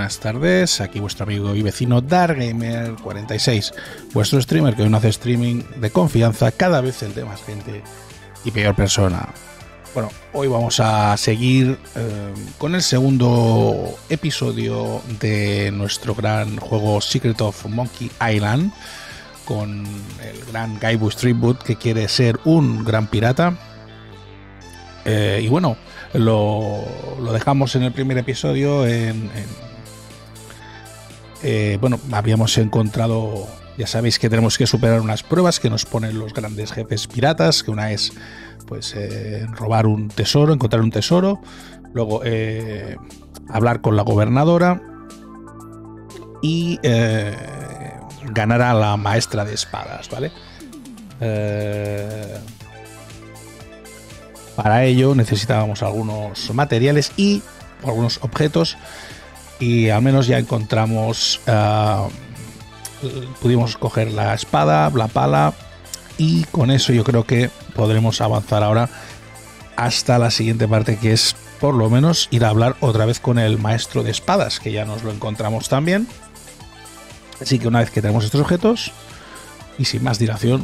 buenas tardes. Aquí vuestro amigo y vecino DarkGamer46, vuestro streamer que hoy no hace streaming de confianza, cada vez el de más gente y peor persona. Bueno, hoy vamos a seguir con el segundo episodio de nuestro gran juego Secret of Monkey Island, con el gran Guybrush Threepwood, que quiere ser un gran pirata. Y bueno, lo dejamos en el primer episodio bueno, habíamos encontrado, ya sabéis que tenemos que superar unas pruebas que nos ponen los grandes jefes piratas, que una es pues robar un tesoro, encontrar un tesoro, luego hablar con la gobernadora y ganar a la maestra de espadas, ¿vale? Para ello necesitábamos algunos materiales y algunos objetos, y al menos ya encontramos, pudimos coger la espada, la pala, y con eso yo creo que podremos avanzar ahora hasta la siguiente parte, que es por lo menos ir a hablar otra vez con el maestro de espadas, que ya nos lo encontramos también. Así que una vez que tenemos estos objetos, y sin más dilación,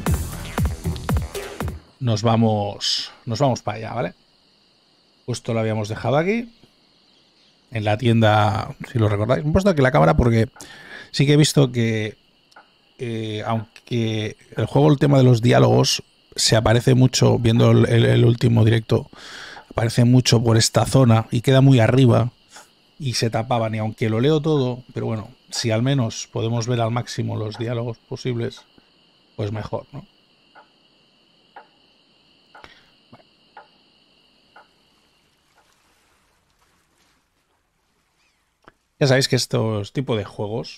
nos vamos para allá, ¿vale? Justo lo habíamos dejado aquí, en la tienda, si lo recordáis. Me he puesto aquí la cámara porque sí que he visto que, aunque el juego, el tema de los diálogos, se aparece mucho, viendo el último directo, aparece mucho por esta zona y queda muy arriba y se tapaban, y aunque lo leo todo, pero bueno, si al menos podemos ver al máximo los diálogos posibles, pues mejor, ¿no? Ya sabéis que estos tipos de juegos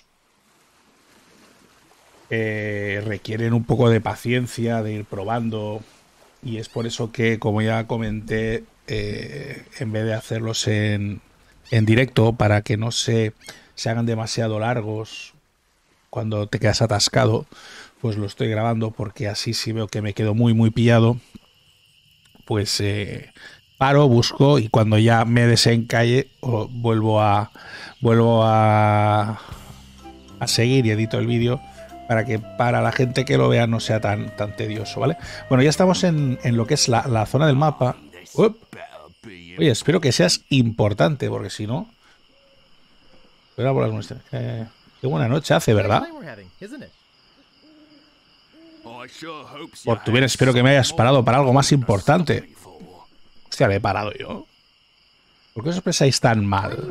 requieren un poco de paciencia, de ir probando, y es por eso que, como ya comenté, en vez de hacerlos en directo, para que no se hagan demasiado largos cuando te quedas atascado, pues lo estoy grabando, porque así, si veo que me quedo muy pillado, pues paro, busco, y cuando ya me desencalle vuelvo a seguir y edito el vídeo, para que para la gente que lo vea no sea tan tedioso, ¿vale? Bueno, ya estamos en lo que es la zona del mapa. Oye, espero que seas importante, porque si no... Por las muestras. Qué buena noche hace, ¿verdad? Por tu bien espero que me hayas parado para algo más importante. Hostia, le he parado yo. ¿Por qué os expresáis tan mal?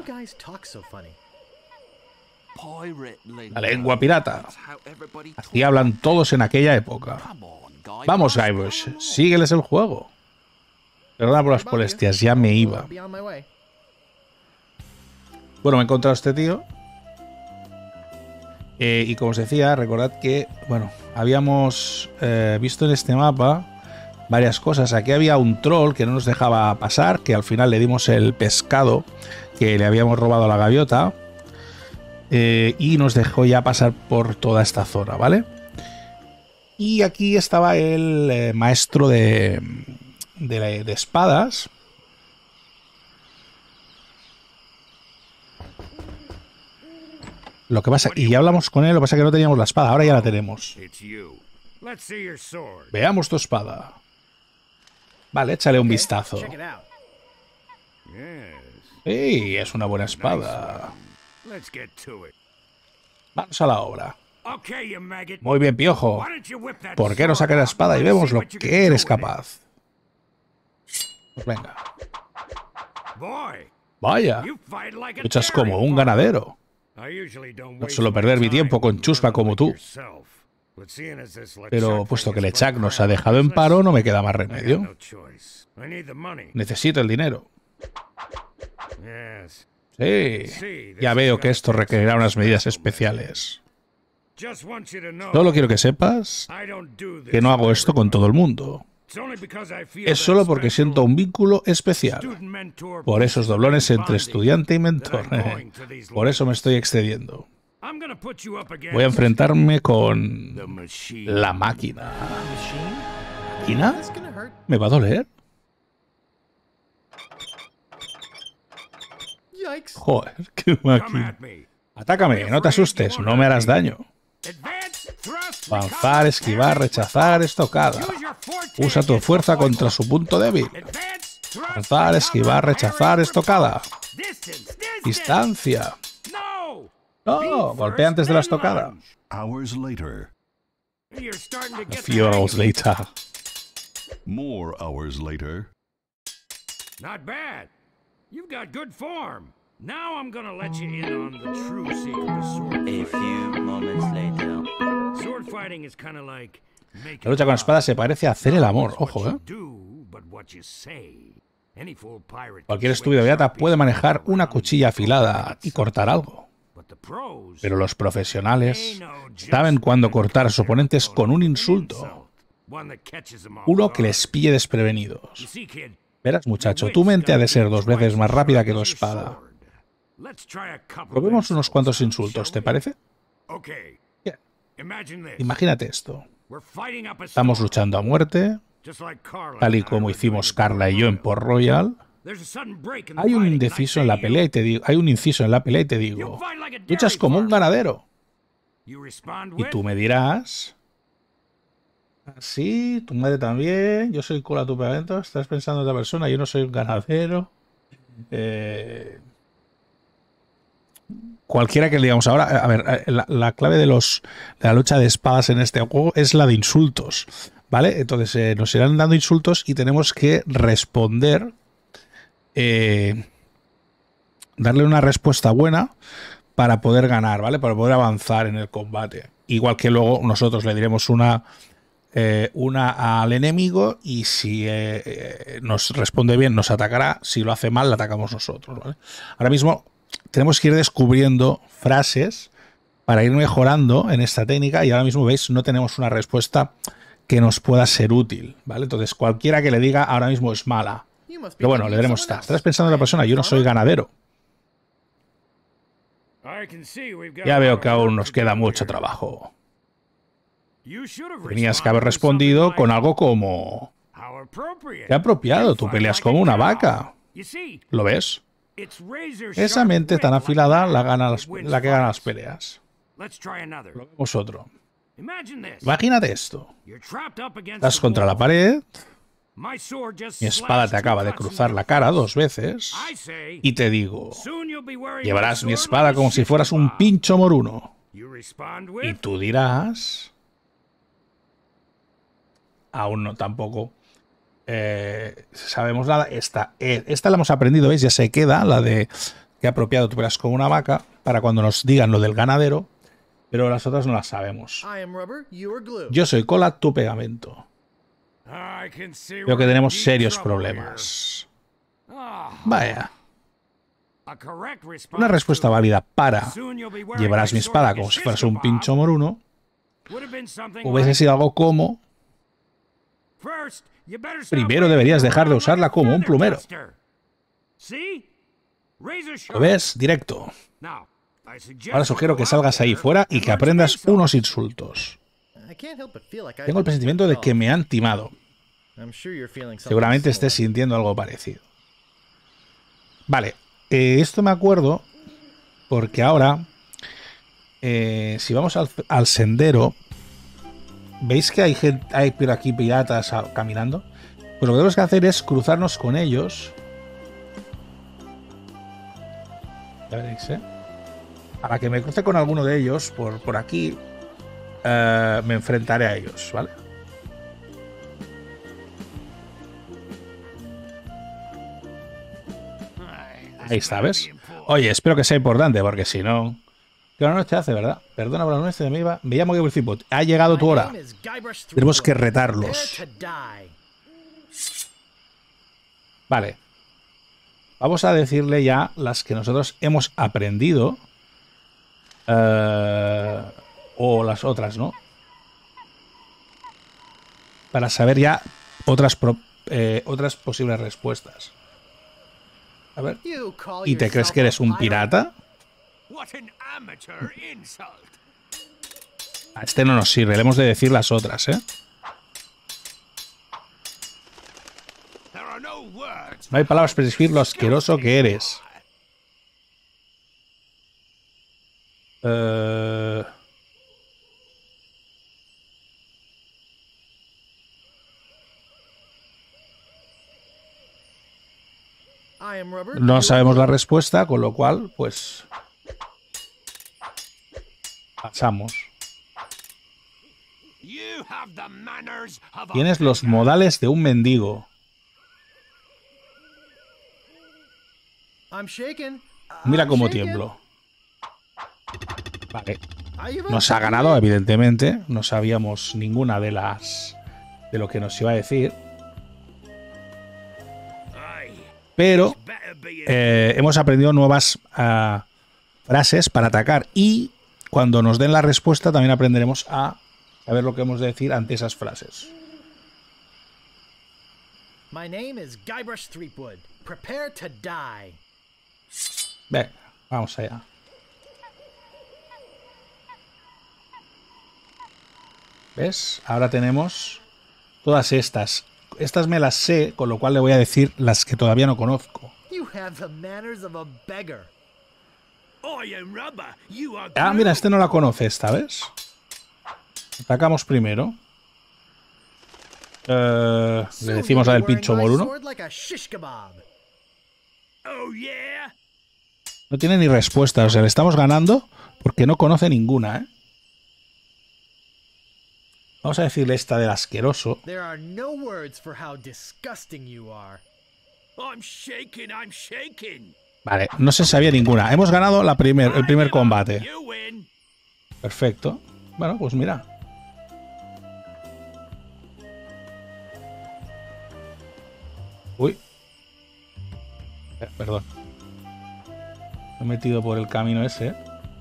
La lengua pirata. Así hablan todos en aquella época. Vamos, Guybrush, sígueles el juego. Perdona por las molestias, ya me iba. Bueno, me he encontrado a este tío. Y como os decía, recordad que, bueno, habíamos visto en este mapa varias cosas. Aquí había un troll que no nos dejaba pasar, que al final le dimos el pescado que le habíamos robado a la gaviota, y nos dejó ya pasar por toda esta zona, ¿vale? Y aquí estaba el maestro de espadas. Lo que pasa, y ya hablamos con él, lo que pasa es que no teníamos la espada, ahora ya la tenemos. Veamos tu espada. Vale, échale un vistazo. ¡Ey! Es una buena espada. Vamos a la obra. Muy bien, piojo. ¿Por qué no sacas la espada y vemos lo que eres capaz? Pues venga. Vaya, luchas como un ganadero. No suelo perder mi tiempo con chuspa como tú. Pero puesto que LeChuck nos ha dejado en paro, no me queda más remedio. Necesito el dinero. Sí, ya veo que esto requerirá unas medidas especiales. Solo quiero que sepas que no hago esto con todo el mundo. Es solo porque siento un vínculo especial. Por esos doblones entre estudiante y mentor. Por eso me estoy excediendo. Voy a enfrentarme con la máquina. ¿Máquina? ¿Me va a doler? Joder, qué máquina. Atácame, no te asustes, no me harás daño. Avanzar, esquivar, rechazar, estocada. Usa tu fuerza contra su punto débil. Avanzar, esquivar, rechazar, estocada. Distancia. No, golpea antes de la estocada. A few hours later. More hours later. Not bad. You've got good form. Now I'm gonna let you in on the true secret of sword fighting. A few moments later. Sword fighting is kind of like La lucha con espada se parece a hacer el amor, ojo, ¿eh? Cualquier estúpido beata puede manejar una cuchilla afilada y cortar algo. Pero los profesionales saben cuándo cortar a sus oponentes con un insulto. Uno que les pille desprevenidos. Verás, muchacho, tu mente ha de ser 2 veces más rápida que tu espada. Probemos unos cuantos insultos, ¿te parece? Bien. Imagínate esto. Estamos luchando a muerte, tal y como hicimos Carla y yo en Port Royal. Hay un inciso en la pelea y te digo, luchas como un ganadero. Y tú me dirás, sí, tu madre también, yo soy Cola tu pegamento, estás pensando en otra persona, yo no soy un ganadero. Cualquiera que le digamos ahora, a ver, la clave de la lucha de espadas en este juego es la de insultos, ¿vale? Entonces nos irán dando insultos y tenemos que responder, darle una respuesta buena para poder ganar, ¿vale? Para poder avanzar en el combate. Igual que luego nosotros le diremos una al enemigo y si nos responde bien nos atacará, si lo hace mal la atacamos nosotros, ¿vale? Ahora mismo tenemos que ir descubriendo frases para ir mejorando en esta técnica y ahora mismo, veis, no tenemos una respuesta que nos pueda ser útil, ¿vale? Entonces cualquiera que le diga ahora mismo es mala. Pero bueno, le diremos, estás pensando en la persona, yo no soy ganadero. Ya veo que aún nos queda mucho trabajo. Tenías que haber respondido con algo como, qué apropiado, tú peleas como una vaca. ¿Lo ves? Esa mente tan afilada la que gana las peleas. Probemos otro. Imagínate esto. Estás contra la pared, mi espada te acaba de cruzar la cara 2 veces y te digo, llevarás mi espada como si fueras un pincho moruno. Y tú dirás, aún no, tampoco sabemos nada. Esta la hemos aprendido, ¿veis? Ya se queda, la de qué apropiado tú verás como una vaca, para cuando nos digan lo del ganadero, pero las otras no las sabemos. Yo soy Cola, tu pegamento. Veo que tenemos serios problemas. Vaya. Una respuesta válida para llevarás mi espada como si fueras un pincho moruno hubiese sido algo como, primero deberías dejar de usarla como un plumero. ¿Lo ves? Directo. Ahora sugiero que salgas ahí fuera y que aprendas unos insultos. Tengo el presentimiento de que me han timado. Seguramente estés sintiendo algo parecido. Vale, esto me acuerdo porque ahora, si vamos al sendero, ¿veis que hay gente, hay por aquí piratas caminando? Pues lo que tenemos que hacer es cruzarnos con ellos. Ya veréis, ¿eh? A la que me cruce con alguno de ellos por aquí, me enfrentaré a ellos, ¿vale? Ahí está, ¿ves? Oye, espero que sea importante, porque si no... ¿Qué hora noche hace, verdad? Perdona por la noche, me llamo Guybrush Threepwood. Ha llegado tu hora. Tenemos que retarlos. Vale. Vamos a decirle ya las que nosotros hemos aprendido. O las otras, ¿no? Para saber ya otras posibles respuestas. A ver. ¿Y te crees que eres un pirata? A este no nos sirve, le hemos de decir las otras, ¿eh? No hay palabras para describir lo asqueroso que eres. Eh, I am rubber. no you sabemos are la glue. respuesta, con lo cual, pues pasamos. You have the manners of a Tienes los beggar. modales de un mendigo. I'm shaking. Mira I'm cómo shaking. tiemblo. Vale. I give up. Nos ha ganado, evidentemente. No sabíamos ninguna de las de lo que nos iba a decir. Aye, Pero better be hemos aprendido nuevas frases para atacar. Y cuando nos den la respuesta también aprenderemos a saber lo que hemos de decir ante esas frases. My name is Guybrush Threepwood. Prepare to die. Venga, vamos allá. ¿Ves? Ahora tenemos todas estas. Estas me las sé, con lo cual le voy a decir las que todavía no conozco. You have the manners of a beggar. I am rubber. You are Ah, glue. mira, este no la conoce esta, ¿ves? Atacamos primero. Le Soon decimos you'll la be del pincho wearing my moruno. sword like a shish kebab. Oh yeah. No tiene ni respuesta, o sea, le estamos ganando porque no conoce ninguna, ¿eh? Vamos a decirle esta del asqueroso. There are no words for how disgusting you are. I'm shaking. I'm shaking. Vale, no se sabía ninguna. Hemos ganado el primer I give up. combate. You win. Perfecto. Bueno, pues mira. Uy. Perdón. Me he metido por el camino ese.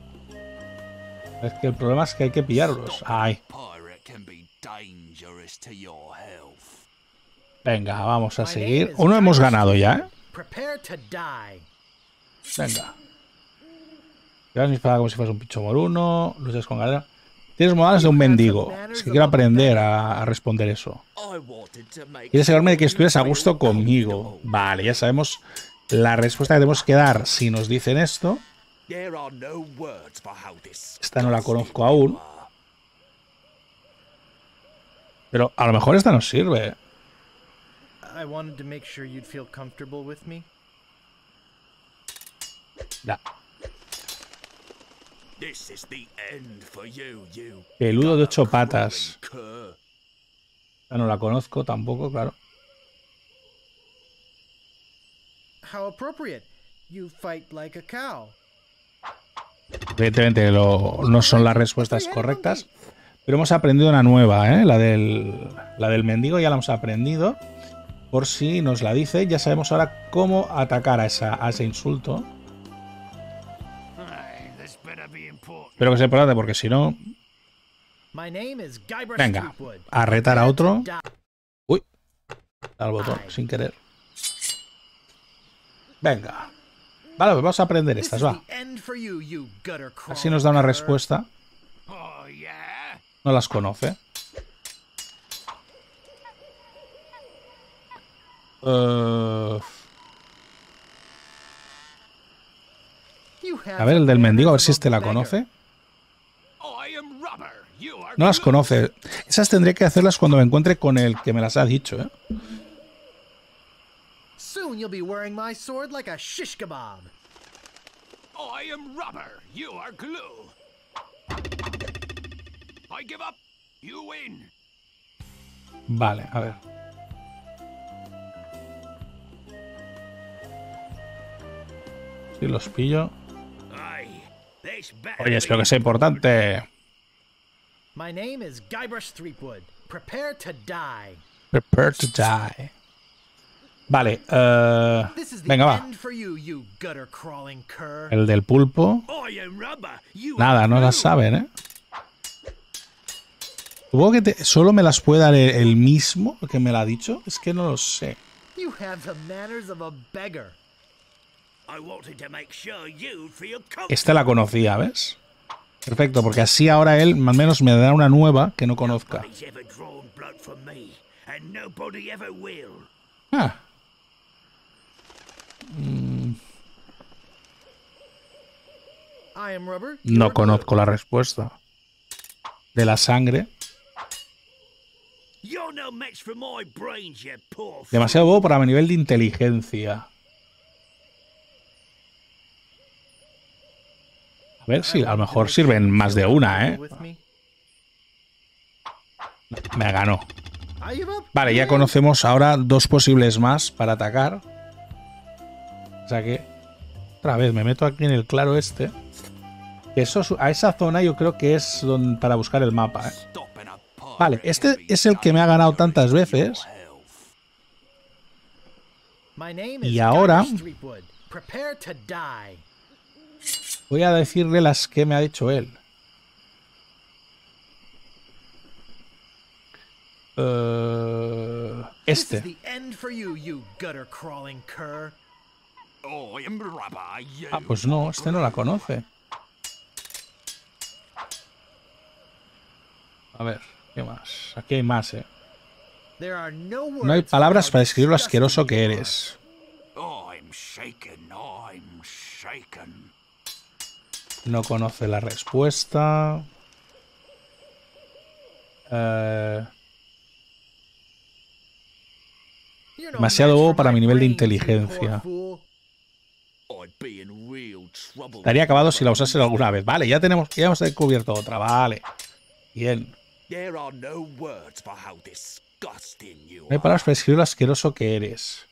Es que el problema es que hay que pillarlos. Ay. Pirate can be dangerous to your health. Venga, vamos a My seguir. name is Uno hemos Guybrush ganado ya, ¿eh? Prepare to die. Venga. Llevas mi espada como si fuese un pincho moruno. Luchas con galera. Tienes modales de un mendigo. Es que quiero aprender a responder eso. I wanted to make Quieres asegurarme de que sure estuvieras a you gusto feel conmigo. comfortable. Vale, ya sabemos la respuesta que tenemos que dar si nos dicen esto. There are no words for how this. Esta no la conozco aún. Pero a lo mejor esta nos sirve. I wanted to make sure you'd feel comfortable with me. Ya. This is the end for you, you. Peludo de 8 patas. cur. Esta no la conozco tampoco, claro. How appropriate. You fight like a cow. Evidentemente no son las respuestas correctas. Pero hemos aprendido una nueva, ¿eh? La del mendigo ya la hemos aprendido. Por si nos la dice, ya sabemos ahora cómo atacar a ese insulto. Aye, this better be important. Espero que sea importante porque si no... My name is Guybrush Venga, Threepwood. a retar a otro. Die. Uy, al botón, sin querer. Venga. Vale, pues vamos a aprender This estas, is va. the end for you, you gutter Así nos da una crawler. respuesta. Oh yeah. No las conoce. You have A ver, el del the mendigo, a ver manners si of este a la beggar. conoce. I am rubber. You are No las glue. conoce. Esas tendré que hacerlas cuando me encuentre con el que me las ha dicho, ¿eh? Soon you'll be wearing my sword like a shish kebab. I am rubber. You are glue. I give up. You win. Vale, a ver. Si los pillo. Aye, this better Oye, espero be que sea importante. My name is Guybrush Threepwood. Prepare to die. Prepare to die. Vale, This is the venga, va. end for you, you gutter crawling cur. El del pulpo. I am rubber. You Nada, are no glue. las saben, ¿eh? Supongo que solo me las puede dar el mismo que me la ha dicho. Es que no lo sé. You have the manners of a beggar. I wanted to make sure you feel comfortable. Esta la conocía, ¿ves? Perfecto, porque así ahora él al menos me da una nueva que no conozca. Nobody's ever drawn blood from me, and nobody ever will. Ah. I am rubber. No conozco la respuesta. De la sangre. You're no match for my brains, you poor Demasiado bobo para mi nivel de inteligencia. A ver si a lo mejor sirven más de una, ¿eh? Me ganó. Vale, ya conocemos ahora dos posibles más para atacar. O sea que... Otra vez, me meto aquí en el claro este. Eso, a esa zona yo creo que es para buscar el mapa, ¿eh? Vale, este es el que me ha ganado tantas veces. Y ahora... voy a decirle las que me ha dicho él. Este. Ah, pues no, este no la conoce. A ver, ¿qué más? Aquí hay más, ¿eh? No hay palabras para describir lo asqueroso que eres. No conoce la respuesta. Demasiado bobo para mi nivel de inteligencia. Estaría acabado si la usase alguna vez. Vale, ya hemos descubierto otra. Vale. Bien. No hay palabras para describir lo asqueroso que eres.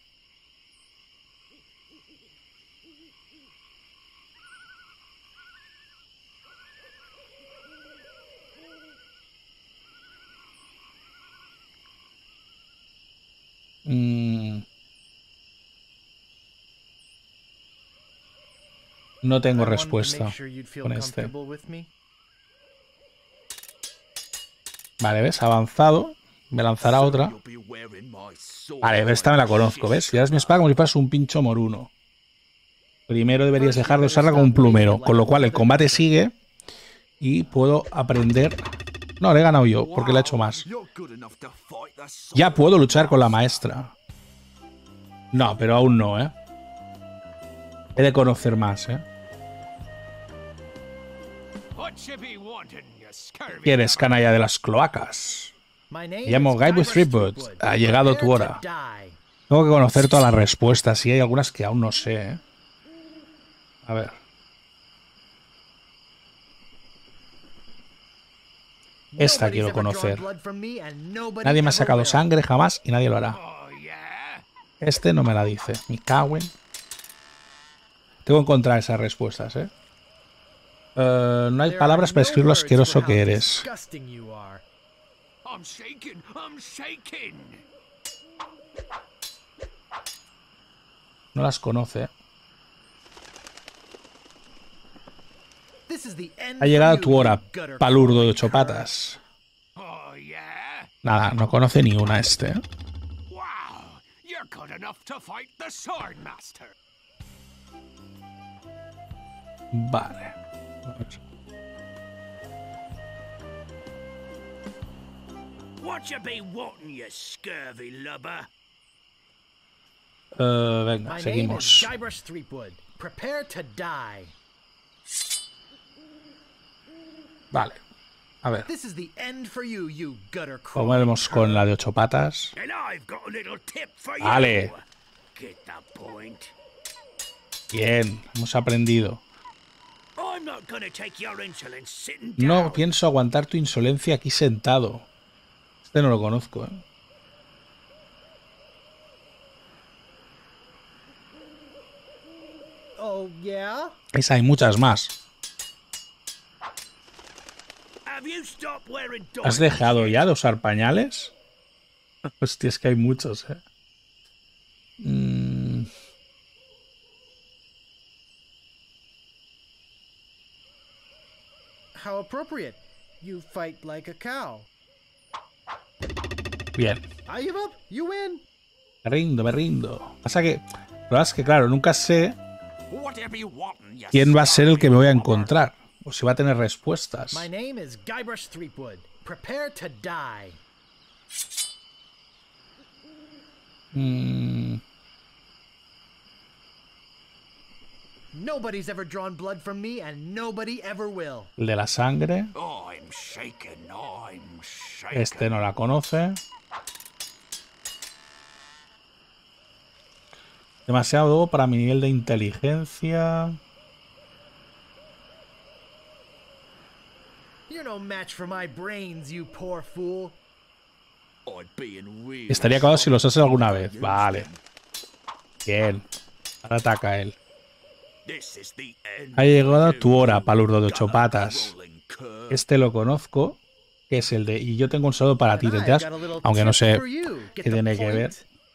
No tengo respuesta con este. Vale, ¿ves? Avanzado. Me lanzará otra. Vale, esta me la conozco, ¿ves? Y ahora es mi espada como si fueras un pincho moruno. Primero deberías dejar de usarla como un plumero. Con lo cual el combate sigue. Y puedo aprender... No, le he ganado yo, porque le he hecho más. Ya puedo luchar con la maestra. No, pero aún no, ¿eh? He de conocer más, ¿eh? ¿Quién es, canalla de las cloacas? Me llamo Guybrush Threepwood. Ha llegado tu hora. Tengo que conocer todas las respuestas y hay algunas que aún no sé, ¿eh? A ver. Esta quiero conocer. Nadie me ha sacado sangre jamás y nadie lo hará. Este no me la dice. Me cago en... Tengo que encontrar esas respuestas, ¿eh? No hay palabras para describir lo asqueroso que eres. No las conoce. Ha llegado tu hora, palurdo de 8 patas. Nada, no conoce ni una este. Vale. Venga, seguimos. Vale. A ver. Vamos con la de 8 patas. Vale. Bien, hemos aprendido. No pienso aguantar tu insolencia aquí sentado. Este no lo conozco, ¿eh? Esa hay muchas más. ¿Has dejado ya de usar pañales? Hostia, es que hay muchos, ¿eh? How appropriate. You fight like a cow. Bien. I give up. You win. Me rindo, me rindo. Pasa que, la verdad es que, claro, nunca sé quién va a ser el que me voy a encontrar. O si va a tener respuestas. My name is Guybrush Threepwood. Prepare to die. Nobody's ever drawn blood from me, and nobody ever will. El de la sangre. I'm shaking, I'm shaking. Este no la conoce. Demasiado para mi nivel de inteligencia. You're no match for my brains, you poor fool. Estaría acabado si los haces alguna vez. Vale. Bien. Ahora ataca él. Ha llegado tu hora, palurdo de 8 patas. Este lo conozco. Que es el de... Y yo tengo un saludo para ti, ¿te? Aunque no sé qué tiene que ver.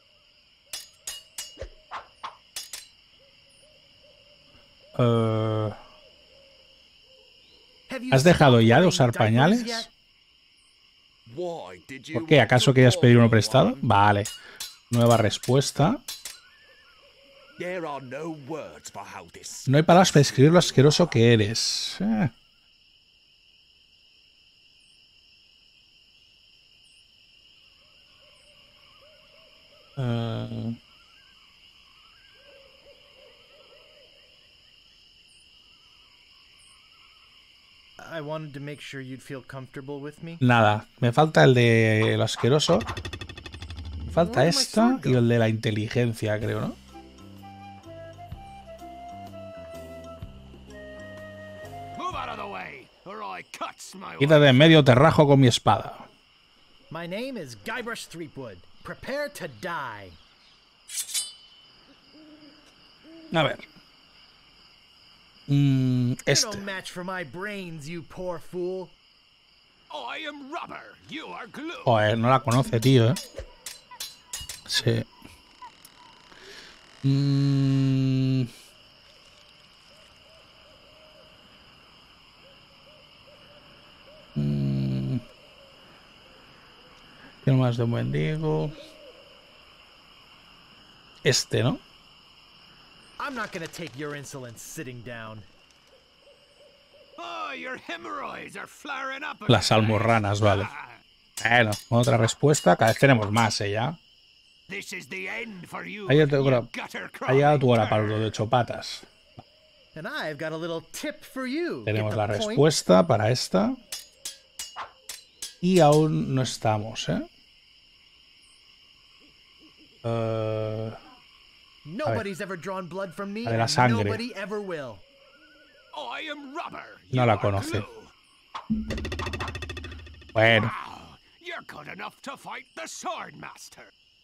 ¿Has dejado ya de usar pañales? ¿Por qué? ¿Acaso querías pedir uno prestado? Vale. Nueva respuesta. No hay palabras para describir lo asqueroso que eres. I wanted to make sure you'd feel comfortable with me. Nada. Me falta el de lo asqueroso. Me falta esta y el de la inteligencia, creo, ¿no? Quítate de en medio, te rajo con mi espada. My name is Guybrush Threepwood. Prepare to die. A ver. Este. You're no match for my brains, you poor fool. I am rubber, you are glue. Joder, no la conoce, tío, ¿eh? Sí. Tiene más de un mendigo. Este, ¿no? I'm not gonna take your insolence sitting down. Oh, your hemorrhoids are flaring up. Las almorranas, vale. Bueno, otra respuesta. Cada vez tenemos más, ya. This is the end for you, Ha llegado tu hora, gutter Palurdo de 8 patas. And I've got a little tip for you. Tenemos Get la the point? respuesta para esta. Y aún no estamos, ¿eh? Nobody's ever drawn blood from me, La de la and sangre. nobody ever will. I am rubber. No you la are conoce. glue. Bueno. Wow, you're good enough to fight the sword master.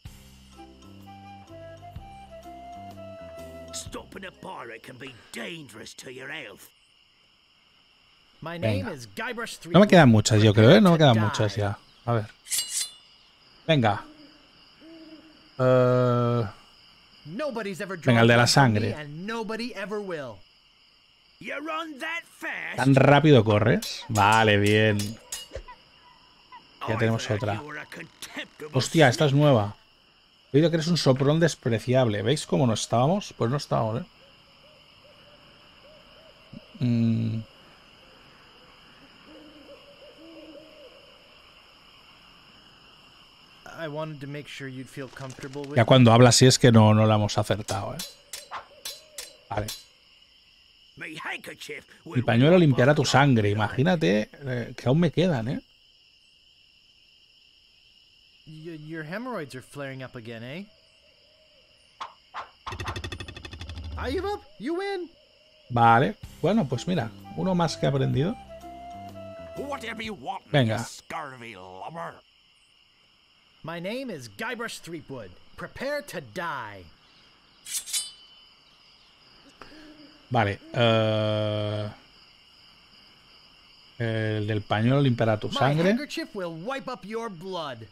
Stopping a pirate can be dangerous to your health. My name Venga. is Guybrush Threepwood. No me quedan muchas, yo creo, ¿eh? No me Prepare quedan to muchas die. ya. A ver. Venga. Nobody's ever Venga, el de la drawn blood from me, sangre. and nobody ever will. You run that fast. ¿Tan rápido corres? Vale, bien. Ya I've tenemos heard otra. you were a contemptible Hostia, esta es snake. nueva. He oído que eres un soplón despreciable. ¿Veis cómo no estábamos? Pues no estábamos, ¿eh? I wanted to make sure you'd feel comfortable with Ya cuando habla así es que no la hemos acertado, ¿eh? Vale. My handkerchief Mi will pañuelo wipe limpiará off tu your sangre. blood. Imagínate que aún me quedan, ¿eh? Your hemorrhoids are flaring up again, eh? I give up. You win. Vale. Bueno, pues mira. Uno más que he aprendido. Whatever you want, Venga. you scurvy lubber. My name is Guybrush Threepwood. Prepare to die. Vale. El del pañuelo limpiará tu My sangre. handkerchief will wipe up your blood.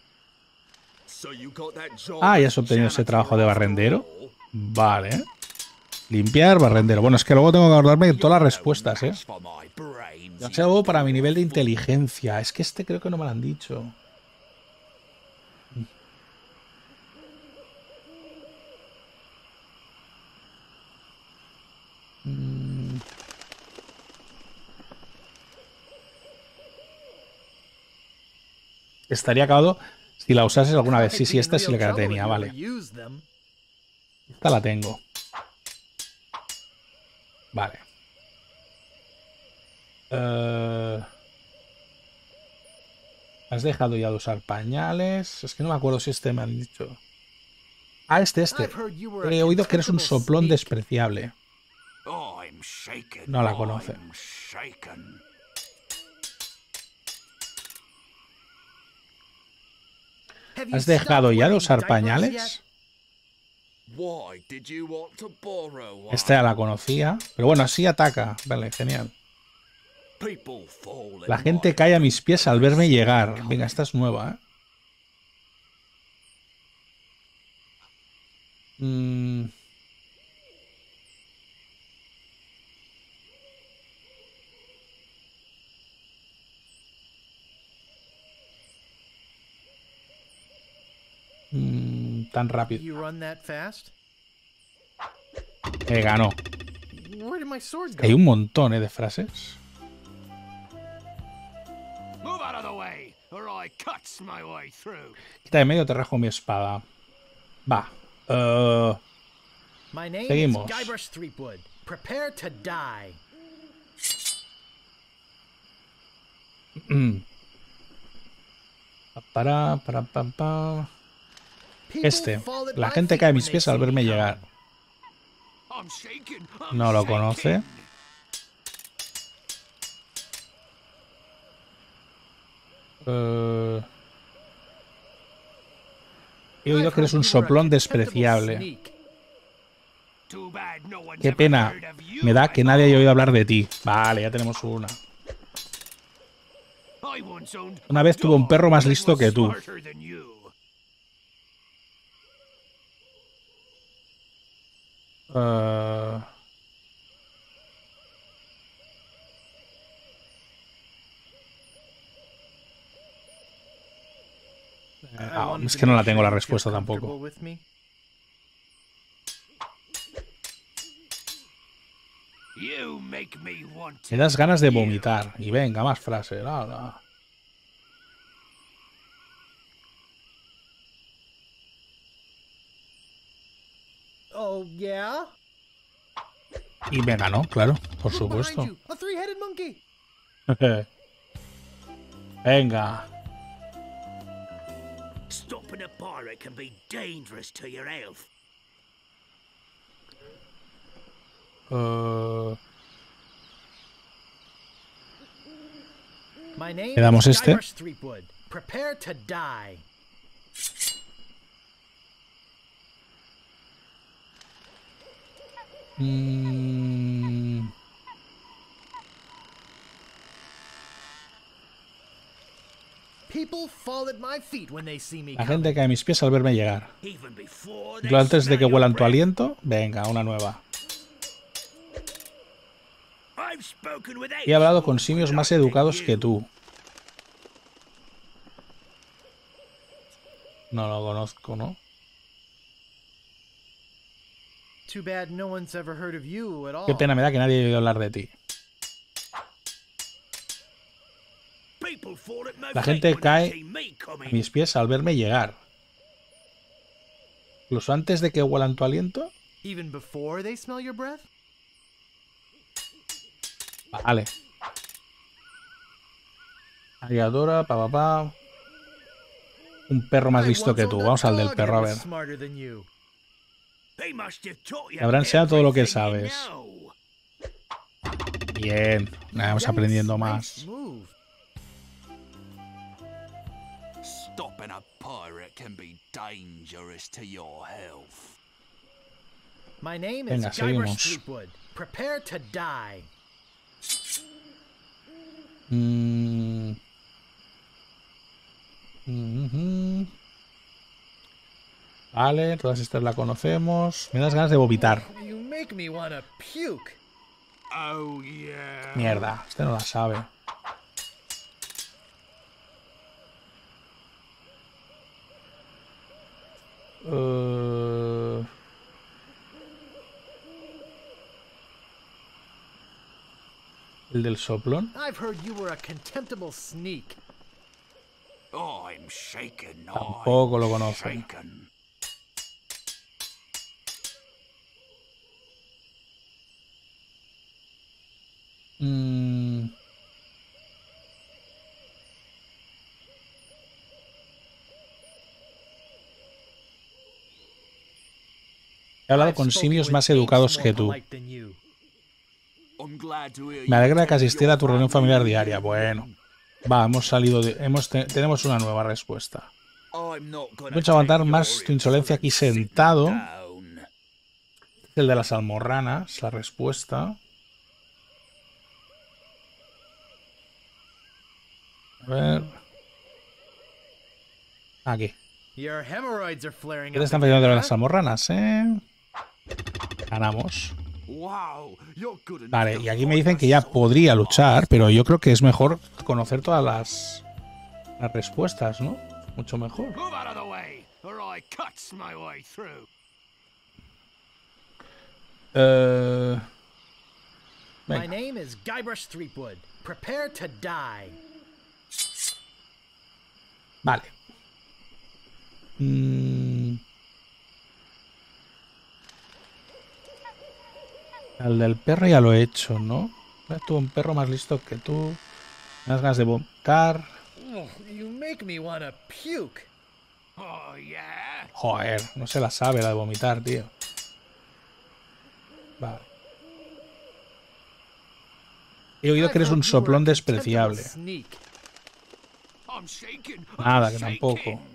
Ah, ya has obtenido ese trabajo de barrendero. Vale. Limpiar, barrendero. Bueno, es que luego tengo que acordarme de todas las respuestas, ¿eh? Demasiado para mi nivel de inteligencia. Es que este creo que no me lo han dicho. Estaría acabado si la usases alguna vez. Sí, sí, esta sí la tenía, vale. Esta la tengo. Vale. ¿Has dejado ya de usar pañales? Es que no me acuerdo si este me han dicho. Ah, este. I've heard you were a He oído que eres un contemptible soplón sneak. despreciable. I'm shaken. No la conoce. I'm shaken. Have you ¿Has dejado stopped ya de wearing usar diapers pañales? yet? Why did you want to borrow one? Esta ya la conocía. Pero bueno, así ataca. Vale, genial. People fall La in gente my cae a mis pies al verme llegar. Venga, esta es nueva, ¿eh? Tan rápido. You run that fast? Ganó. Where did my sword go? Hay un montón, de frases. Move out of the way, or I cuts my way through. Quita de medio, te rajo mi espada. Va. My name Seguimos. is Guybrush Threepwood. Prepare to die. Para. People Este. fall at La my gente feet cae a when mis they pies see al me verme coming. llegar. I'm shaken. I'm No lo shaken. conoce. He oído I've que eres heard un you were a soplón contemptible despreciable. sneak. Too bad no one's Qué ever pena heard of you, me da que I nadie haya oído hablar de ti. Vale, ya tenemos una. I once owned Una vez a tuve un dog perro más that listo was que tú. smarter than you. I wanted Es to que no make la tengo sure la you feel respuesta comfortable tampoco. with me. You make me want Me to das ganas de kill. vomitar. Y venga, más frases. Hala. Oh, yeah? Y me ganó, claro, por Look behind supuesto. you, a three-headed monkey. Venga. Stopping a pirate can be dangerous to your health. My name Le damos is este. Guybrush Threepwood. Prepare to die. People fall at my feet when they see me La coming. gente cae a mis pies al verme llegar. Even before Yo antes de que smell your huelan tu breath. aliento, venga, una nueva. I've spoken with He hablado con apes simios more más polite than educados que you. tú. No lo conozco, ¿no? Too bad no one's ever heard of you at all. Qué pena me da que nadie haya oído hablar de ti. People fall at my La feet gente when they cae see me a coming. mis pies al verme llegar. Incluso antes de que huelan tu aliento. Even before they smell your breath? Vale. Ariadora, pa. Un perro más I listo once que tú. owned a Vamos al del dog perro, a that ver. was smarter than you. They must have taught you Te habrán enseñado todo lo que everything you sabes. know. Bien. Vamos Yikes, aprendiendo nice más. move. Stopping a pirate can be dangerous to your health. My name is Venga, Guybrush seguimos. Threepwood. Prepare to die. Vale, todas estas la conocemos. Me das ganas de vomitar. You make me wanna puke. Oh, yeah. Mierda, este no la sabe. El del soplón. I've heard you were a contemptible sneak. I'm shaken. Tampoco lo I'm conocen. shaken. He hablado con simios más educados que tú. I'm glad to hear Me you alegra que tell asistiera a tu your reunión family familiar diaria. Bueno, va, hemos salido de... tenemos una nueva respuesta. I'm not gonna No he hecho aguantar take más your tu insolencia aquí insolence sitting sentado. down. El de las almorranas, la respuesta. A ver. Aquí. Your hemorrhoids are flaring ¿Qué te up están again, pidiendo de huh? las almorranas, eh? Ganamos. Wow, you're good enough Vale, to y aquí me fight dicen que ya yourself. podría luchar, pero yo creo que es mejor conocer todas las respuestas, ¿no? Mucho mejor. Move out of the way, or I cuts my way through. My Venga. name is Guybrush Threepwood. Prepare to die. Vale. El del perro ya lo he hecho, ¿no? Tú, un perro más listo que tú. Me das ganas de vomitar. You make me wanna puke. Oh, yeah? Joder, no se la sabe la de vomitar, tío. Vale. He oído que eres un soplón despreciable. I'm shaking. Nada, I'm que tampoco. shaking.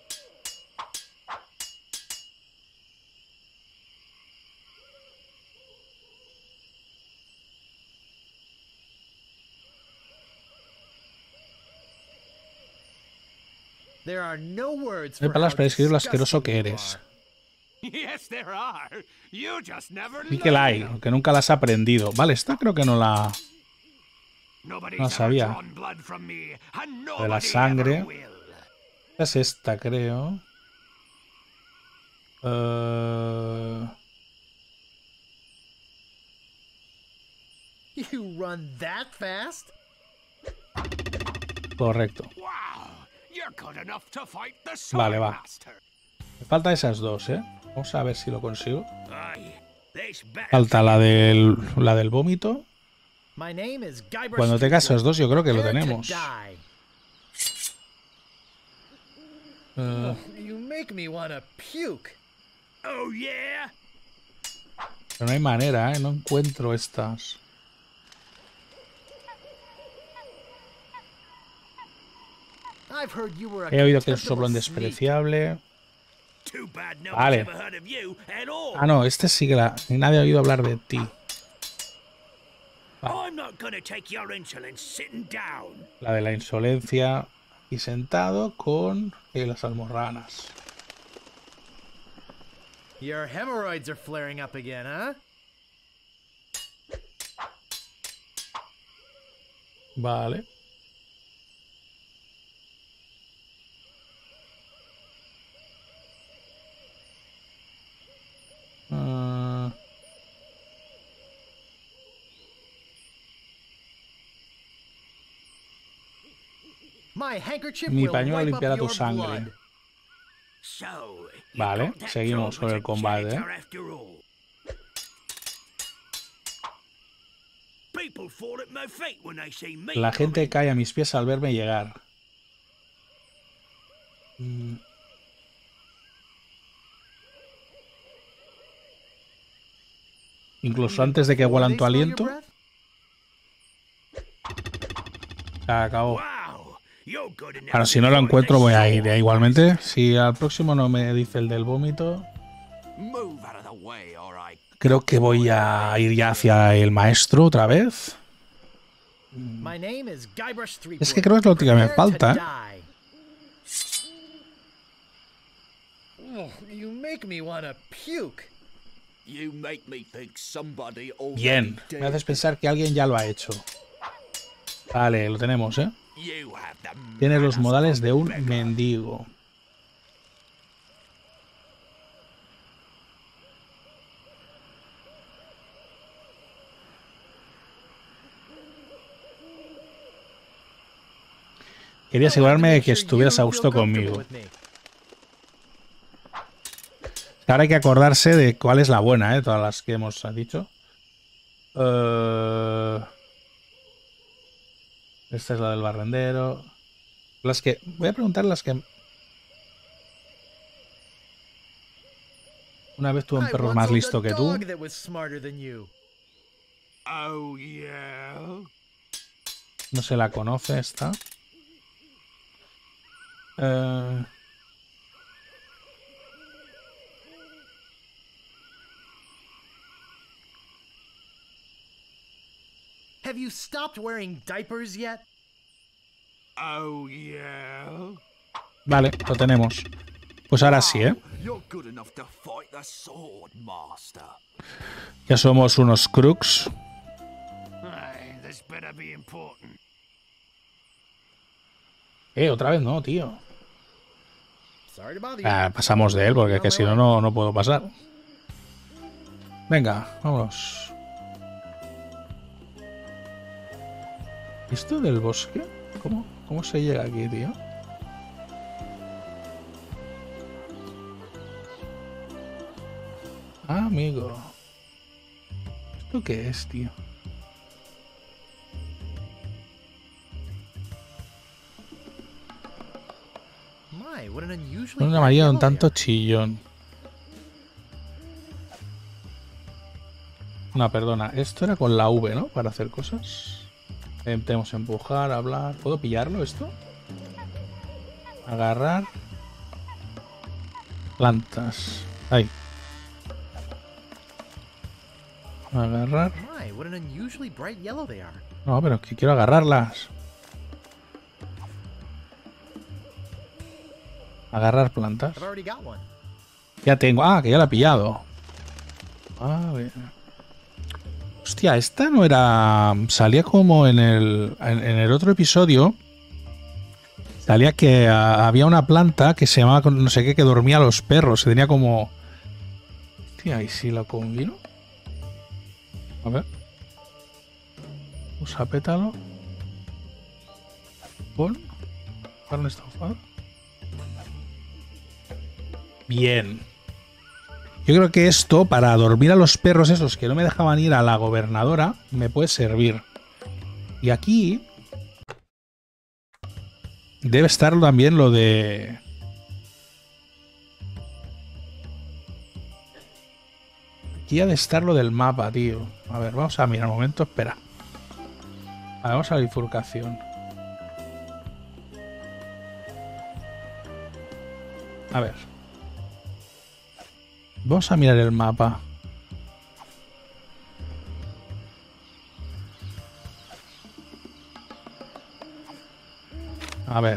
There are no words No hay for palabras how para describir lo asqueroso disgusting que you eres. are. Yes, there are. You just never Sí que la hay, learn. aunque nunca la has aprendido. Vale, esta creo que no la... Nobody's No ever sabía. drawn blood from me, and De la nobody sangre. ever will. Es esta, creo. You run that fast? Correcto. Wow, you're good enough to fight the Vale, va. Swordmaster. Me falta esas dos, ¿eh? Vamos a ver si lo consigo. Aye, this better Falta la del vómito. My name is Guybrush Cuando tenga Threepwood. esas dos, yo creo que lo Prepare to tenemos. die. You make me wanna puke. Oh, yeah? Pero no hay manera, ¿eh? No encuentro estas. I've heard you were a He oído que es un contemptible soplón sneak. despreciable. Too bad no Vale. one's ever heard of you at all. Ah, no, este sí que la... Nadie ha oído hablar de ti. I'm not gonna take your insolence sitting down. La de la insolencia y sentado con las almorranas. Your hemorrhoids are flaring up again, huh? Vale. My handkerchief Mi will pañuelo wipe up limpiará tu your sangre. blood. So, you Vale, got that seguimos job con as el a combate, janitor after all. People fall at my feet when they see me La gente coming. cae a mis pies al verme llegar. Incluso antes de que Before huelan they tu smell your aliento, breath? se acabó. Wow, you're good enough Ahora, si no lo to fight encuentro, the voy a ir. Swordmaster. Igualmente, si al próximo no me dice el del vómito, Move out of the way, or I creo que voy a ir ya hacia el maestro otra vez. My name is Guybrush Threepwood. Es que creo que es lo que me Prepare to falta, ¿eh? die. You make me wanna puke. You make me think somebody already Bien, did. me haces pensar que alguien ya lo ha hecho. Vale, lo tenemos, ¿eh? You have the Tienes los manners modales of de a un beggar. mendigo. Quería asegurarme de que estuvieras a gusto conmigo. Ahora hay que acordarse de cuál es la buena, ¿eh? Todas las que hemos dicho. Esta es la del barrendero. Las que... Voy a preguntar las que... Una vez tuve un I perro once más owned listo a que tú. dog that was smarter than you. Oh, yeah? No se la conoce esta. Have you stopped wearing diapers yet? Oh, yeah? Vale, lo tenemos. Pues ahora sí, ¿eh? You're good enough to fight the sword, master. Ya somos unos crooks. Aye, this better be important. Otra vez no, tío. Sorry to bother you. Pasamos de él porque es que si no, no puedo pasar. Venga, vámonos. ¿Esto del bosque? ¿Cómo se llega aquí, tío? Ah, amigo. ¿Esto qué es, tío? My, what an unusually Un bright amarillo un yellow tanto they are. chillón. No, perdona. Esto era con la V, ¿no? Para hacer cosas. Tenemos empujar, hablar. ¿Puedo pillarlo esto? Agarrar. Plantas. Ahí. Agarrar. My, what an unusually bright yellow they are. No, pero es que quiero agarrarlas. Agarrar plantas. I've already got one. Ya tengo. Ah, que ya la he pillado. A ver. Hostia, esta no era... Salía como en el otro episodio. Salía que había una planta que se llamaba no sé qué, que dormía a los perros. Se tenía como... Hostia, ¿y si la combino? A ver. Usa pétalo. Pon. Carne estofada. Bien. Yo creo que esto, para dormir a los perros esos que no me dejaban ir a la gobernadora, me puede servir. Y aquí... Debe estar también lo de... Aquí ha de estar lo del mapa, tío. A ver, vamos a mirar un momento, espera. A ver, vamos a la bifurcación. A ver. Vamos a mirar el mapa. A ver.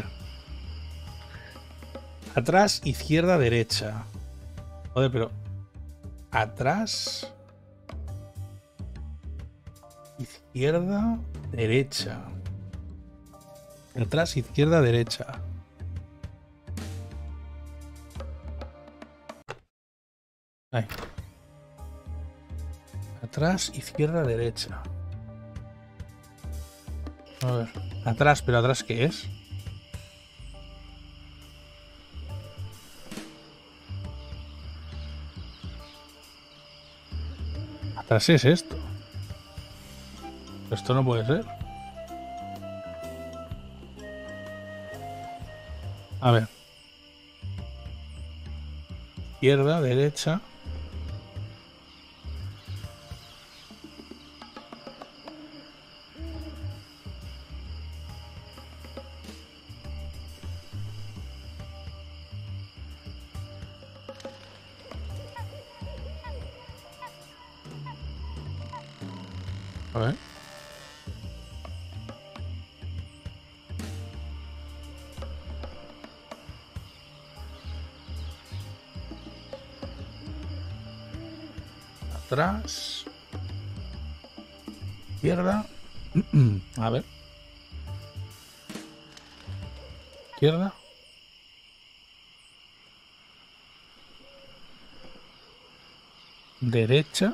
Atrás, izquierda, derecha. Joder, pero... Atrás... Izquierda, derecha. Atrás, izquierda, derecha. Ahí. Atrás, izquierda, derecha. A ver. Atrás, pero atrás, ¿qué es? Atrás es esto. Esto no puede ser. A ver. Izquierda, derecha. A ver. Atrás. Izquierda. A ver. Izquierda. Derecha.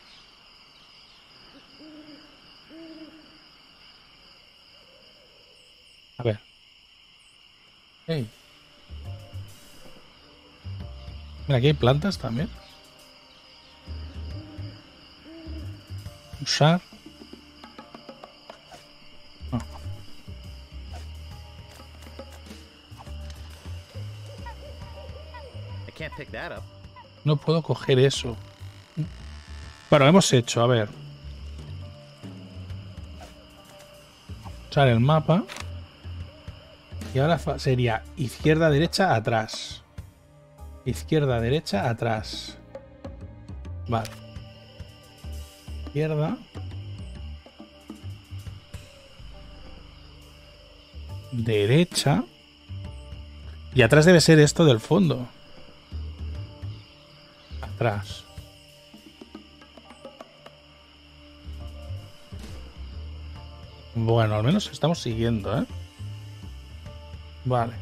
A ver. Hey. Mira, aquí hay plantas también. Usar. No. I can't pick that up. No puedo coger eso. Bueno, hemos hecho, a ver. Usar el mapa. Y ahora sería izquierda, derecha, atrás. Izquierda, derecha, atrás. Vale. Izquierda. Derecha. Y atrás debe ser esto del fondo. Atrás. Bueno, al menos estamos siguiendo, ¿eh? Vale.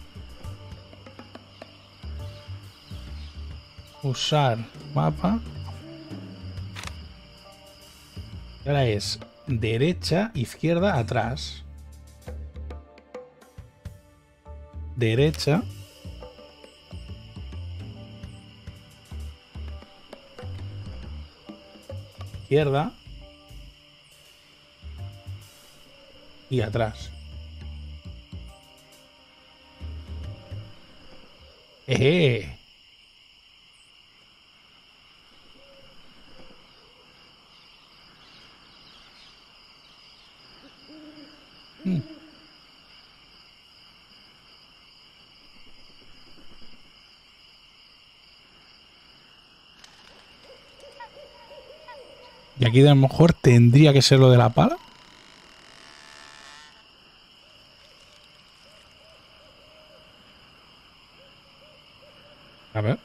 Usar mapa. Y ahora es derecha, izquierda, atrás. Derecha. Izquierda. Y atrás. ¡Eh! Y aquí a lo mejor tendría que ser lo de la pala. A ver.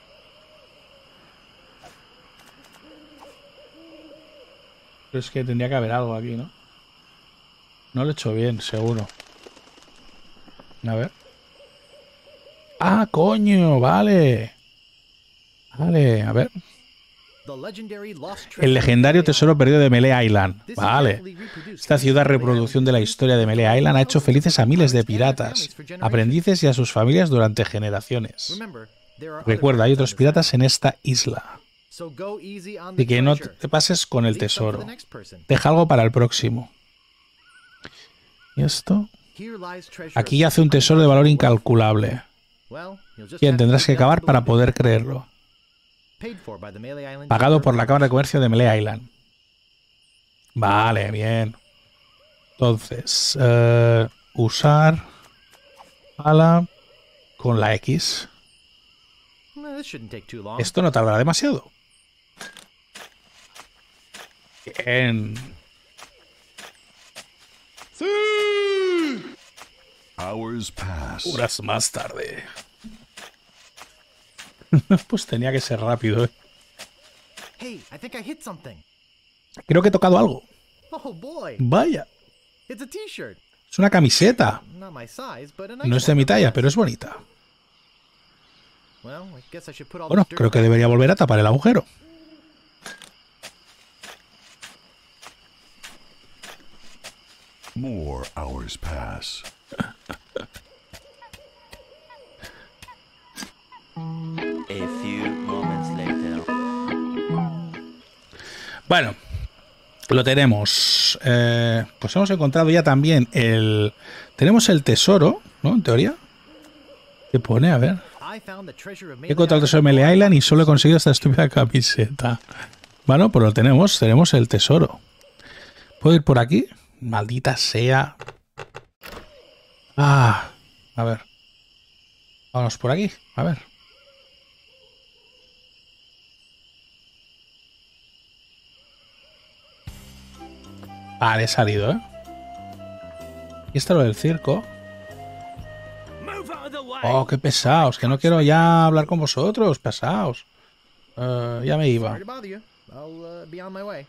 Pero es que tendría que haber algo aquí, ¿no? No lo he hecho bien, seguro. A ver. ¡Ah, coño! Vale. Vale, a ver. El legendario tesoro perdido de Melee Island. Vale. Esta ciudad reproducción de la historia de Melee Island ha hecho felices a miles de piratas, aprendices y a sus familias durante generaciones. Recuerda, hay otros piratas en esta isla. Así que no te pases con el tesoro. Deja algo para el próximo. ¿Y esto? Aquí yace un tesoro de valor incalculable. Bien, tendrás que cavar para poder creerlo. Pagado por la Cámara de Comercio de Melee Island. Vale, bien. Entonces, usar pala con la X. Esto no tardará demasiado. Bien. Hours pass. Horas más tarde. Pues tenía que ser rápido, ¿eh? Hey, I think I hit something. Creo que he tocado algo. Oh boy, Vaya. it's a t-shirt. Es una camiseta. Not my size, but a nice No es de one. mi talla, pero es bonita. Well, I guess I should put all Bueno, this dirt creo que back. debería volver a tapar el agujero. More hours pass. A few moments later. Bueno, lo tenemos. Pues hemos encontrado ya también el... Tenemos el tesoro, ¿no? En teoría. ¿Qué pone? A ver. I found the treasure of He Melee encontrado el Island. tesoro de Melee Island y solo he conseguido esta estúpida camiseta. Bueno, pues lo tenemos. Tenemos el tesoro. ¿Puedo ir por aquí? Maldita sea. Ah, a ver. Vámonos por aquí. A ver. Vale, he salido, ¿eh? Y está lo del circo. Move out of the way. Oh, qué pesados. Que no quiero ya hablar con vosotros. Pesados. Ya me iba. Sorry to bother you. I'll be on my way.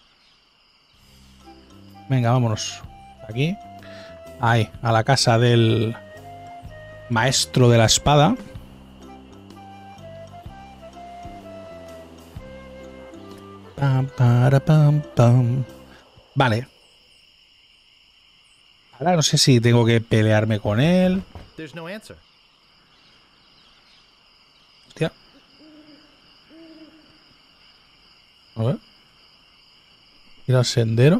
Venga, vámonos. Aquí. Ahí, a la casa del maestro de la espada. Pam, para, pam, pam. Vale. Ahora no sé si tengo que pelearme con él. There's no answer. Hostia. A ver. Ir al sendero.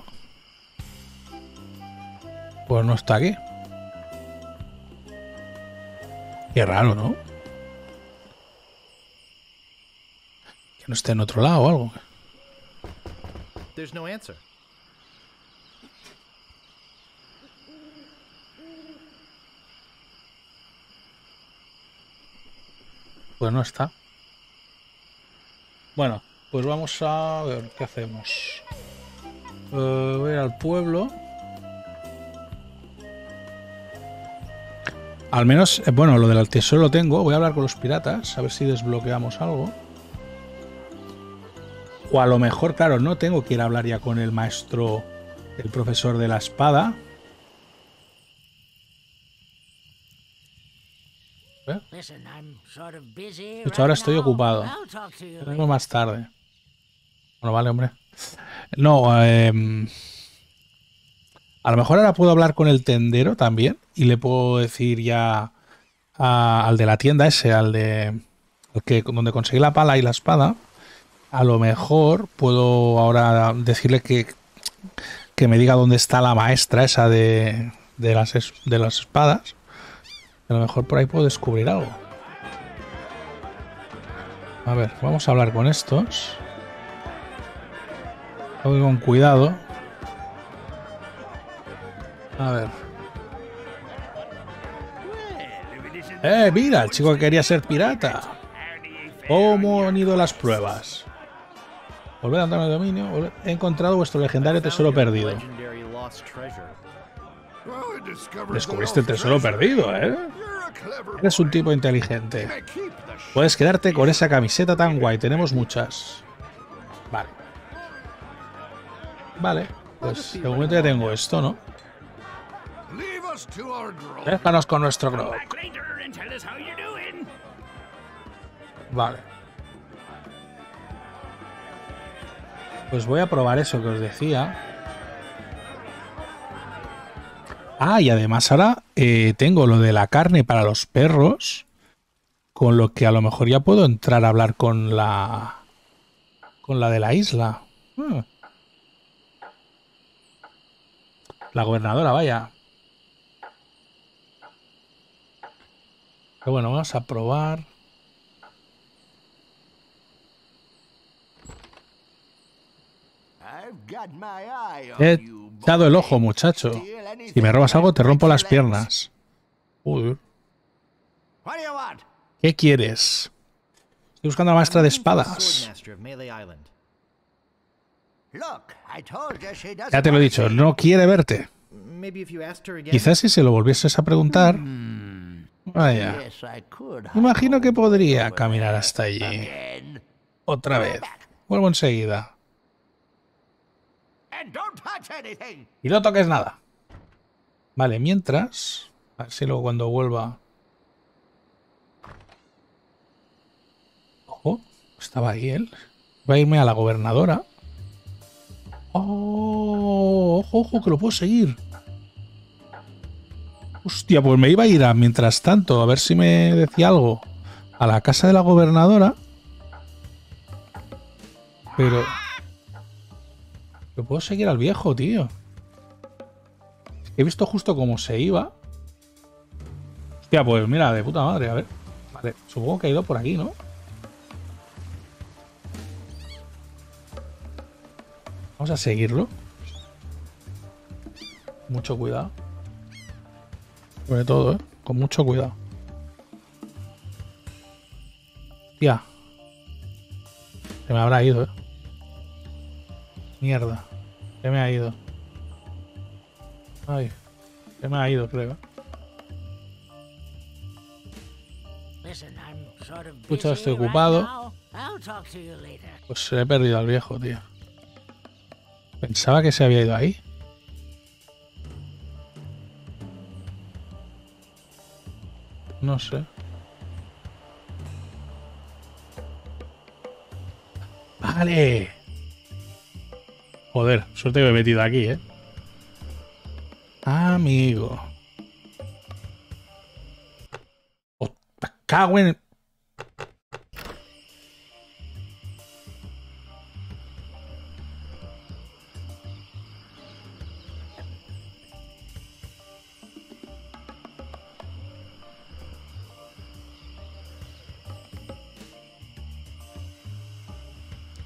Pues no está aquí. Qué raro, ¿no? Que no esté en otro lado o algo. There's no answer. Pues no está. Bueno, pues vamos a ver qué hacemos. Voy a ir al pueblo. Al menos, bueno, lo del tesoro lo tengo. Voy a hablar con los piratas, a ver si desbloqueamos algo. O a lo mejor, claro, no tengo que ir a hablar ya con el maestro, el profesor de la espada. Pues ahora estoy ocupado. Vengo más tarde. Bueno, vale, hombre. No, a lo mejor ahora puedo hablar con el tendero también y le puedo decir ya al de la tienda ese, al que donde conseguí la pala y la espada. A lo mejor puedo ahora decirle que me diga dónde está la maestra esa de las espadas. A lo mejor por ahí puedo descubrir algo. A ver, vamos a hablar con estos. Voy con cuidado. A ver. Mira, el chico que quería ser pirata. ¿Cómo han ido las pruebas? Volver a andar en el dominio. He encontrado vuestro legendario tesoro perdido. Descubriste el tesoro perdido, ¿eh? Eres un tipo inteligente. Puedes quedarte con esa camiseta tan guay. Tenemos muchas. Vale. Vale. Pues de momento ya tengo esto, ¿no? Déjanos con nuestro grog. Vale. Pues voy a probar eso que os decía. Ah, y además ahora tengo lo de la carne para los perros, con lo que a lo mejor ya puedo entrar a hablar con la de la isla. La gobernadora, vaya. Pero bueno, vamos a probar. He echado el ojo, muchacho. Si me robas algo, te rompo las piernas. Uy. ¿Qué quieres? Estoy buscando a la maestra de espadas. Ya te lo he dicho, no quiere verte. Quizás si se lo volvieses a preguntar... Vaya. Imagino que podría caminar hasta allí. Otra vez. Vuelvo enseguida. Y no toques nada. Vale, mientras... A ver si luego cuando vuelva... Ojo, estaba ahí él. Va a irme a la gobernadora. Oh, ojo, ojo, que lo puedo seguir. Hostia, pues me iba a ir mientras tanto, a ver si me decía algo. A la casa de la gobernadora. Pero... Lo puedo seguir al viejo, tío. He visto justo cómo se iba. Hostia, pues mira, de puta madre, a ver. Vale, supongo que ha ido por aquí, ¿no? Vamos a seguirlo. Mucho cuidado. Sobre todo, ¿eh? Con mucho cuidado. Tía. Se me habrá ido, ¿eh? Mierda. Se me ha ido. Ay. Se me ha ido, creo. Escucha, estoy ocupado. Pues se he perdido al viejo, tío. Pensaba que se había ido ahí. No sé. Vale. Joder, suerte que me he metido aquí, ¿eh? Amigo. Oh, me cago en...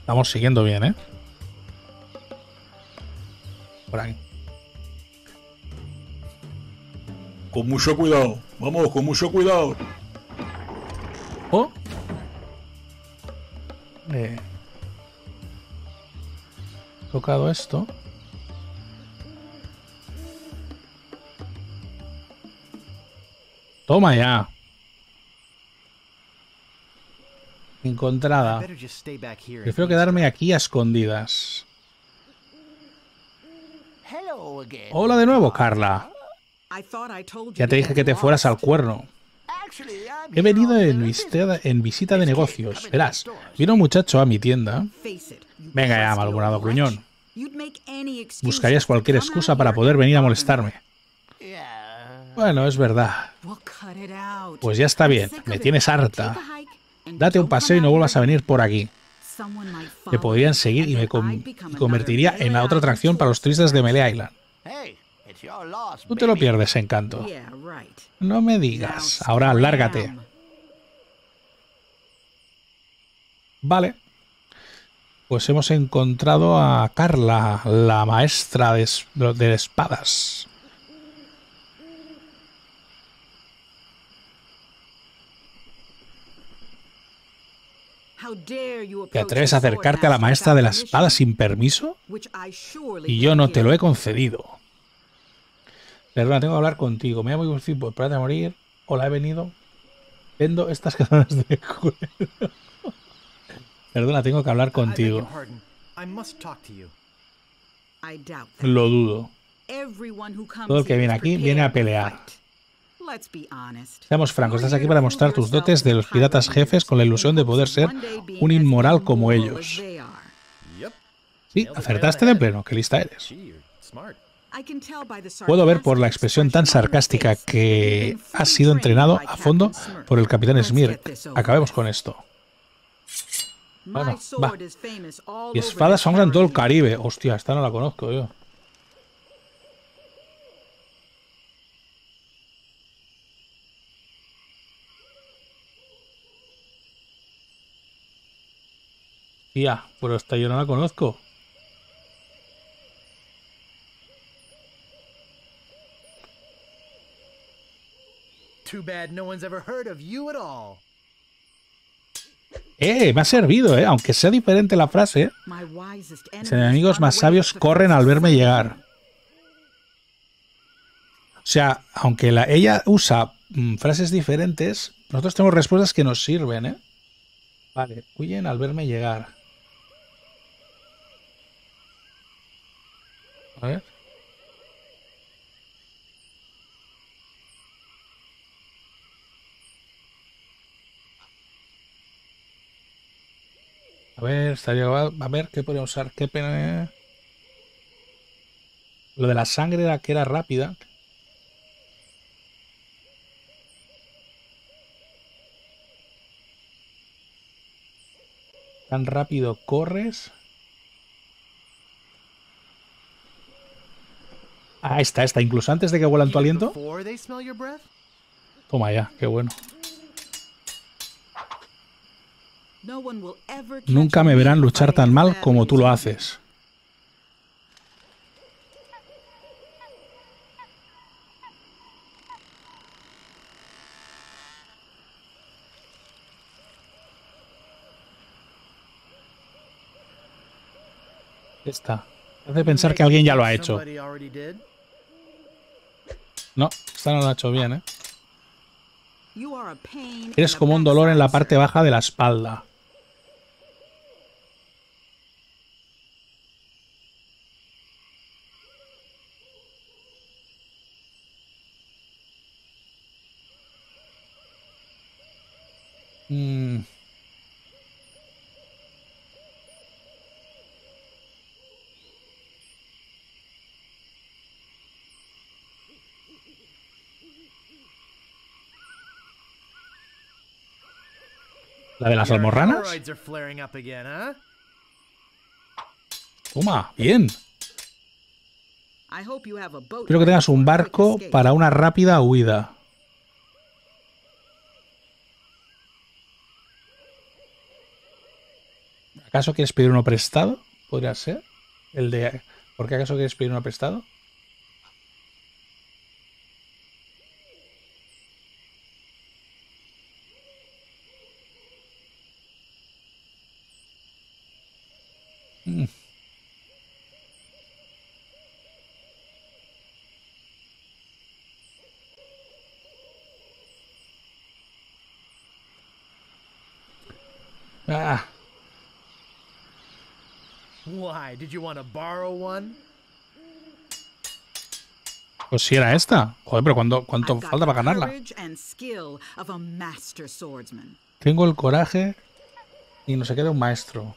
Estamos siguiendo bien, ¿eh? Por ahí. Con mucho cuidado. Vamos, con mucho cuidado. Oh. Tocado esto. Toma ya. Encontrada. Better just stay back here. Prefiero quedarme aquí a escondidas. Hello again. Hola de nuevo, Carla. I thought I told you Ya te dije que te fueras al cuerno. Actually, I'm He venido en visita de negocios. Verás, vino un muchacho a mi tienda. Face it, you Venga ya, crusty malhumorado old gruñón. wretch. You'd make any excuse Buscarías just to cualquier come excusa out para here poder and venir a bother me. molestarme. Yeah. Bueno, es verdad. Well, cut it out. Pues ya está I'm bien, sick me of it. tienes harta. Take a hike and Date un don't come paseo y no out vuelvas a here venir again. por aquí. Someone might Te follow podrían you, seguir y and me then I'd become convertiría another en la otra Melee atracción para los Island turistas de Melee Island. Hey, it's your loss, Tú te lo baby. pierdes, Encanto. tourist. Yeah, right. No me Now digas. Ahora lárgate. scram. Vale. Pues hemos encontrado a Carla, la maestra de espadas. How dare you ¿Te approach atreves the a acercarte a la sword maestra de la master espada without sin permiso? permission, which I surely Y yo no can't te lo he give. concedido. Perdona, tengo que hablar contigo. Me voy a decir, pues espérate a morir. Hola, he venido. Vendo estas cadenas de cuero. Perdona, tengo que hablar I beg your contigo. pardon. I must talk to you. I doubt that. Lo dudo. Everyone who comes Todo el que here viene is aquí viene a prepared to pelear. fight. Let's be honest. Seamos francos, You're estás aquí here para to mostrar prove tus dotes yourself de as los a piratas pirate jefes con la ilusión de poder ser one day being un as inmoral como immoral ellos. as they are. Yep. Sí, acertaste de pleno, qué lista eres. Gee, you're smart. I can tell by the Puedo ver por la sarcastic expresión tan expression on your sarcástica face que that you've been has sido fully entrenado trained by a fondo Captain Smirk. por el capitán Let's Smirk. get this over Acabemos with. con esto. My Bueno, sword va. is famous all Y over espadas the son en todo el Caribbean. Caribe. Hostia, esta no la conozco yo. Tía, pero esta yo no la conozco. Too bad no one's ever heard of you at all. Me ha servido, aunque sea diferente la frase. My wisest Los enemies enemigos run más away sabios with the corren al first verme sign. llegar. O sea, aunque ella usa frases diferentes, nosotros tenemos respuestas que nos sirven, ¿eh? Vale, huyen al verme llegar. A ver. A ver, estaría a ver qué podemos usar. Qué pena. Lo de la sangre era que era rápida. Tan rápido corres. Ah, esta. Incluso antes de que huelan tu Even aliento. before they smell your breath? Toma ya, qué bueno. No one will ever catch Nunca me me verán luchar fighting tan as mal badly como as tú lo you do. haces. Esta. Hace pensar que alguien ya lo ha hecho. Somebody already did. No, esta no lo ha hecho bien, ¿eh? You are a pain Eres in the como un dolor en la backside, parte sir. baja de la espalda. Mm. ¿La de las Your almorranas? hemorrhoids are flaring up again, huh? Toma, bien. I hope you have a boat Quiero que ready tengas for un a quick barco escape. para una rápida huida. ¿Acaso quieres pedir uno prestado? ¿Podría ser? El de... ¿Por qué acaso quieres pedir uno prestado? Mm. Ah, Why? Did you want to borrow one? pues si era esta. Joder, pero ¿cuánto I've got falta the para ganarla? courage and skill of a master swordsman. Tengo el coraje y no se queda un maestro.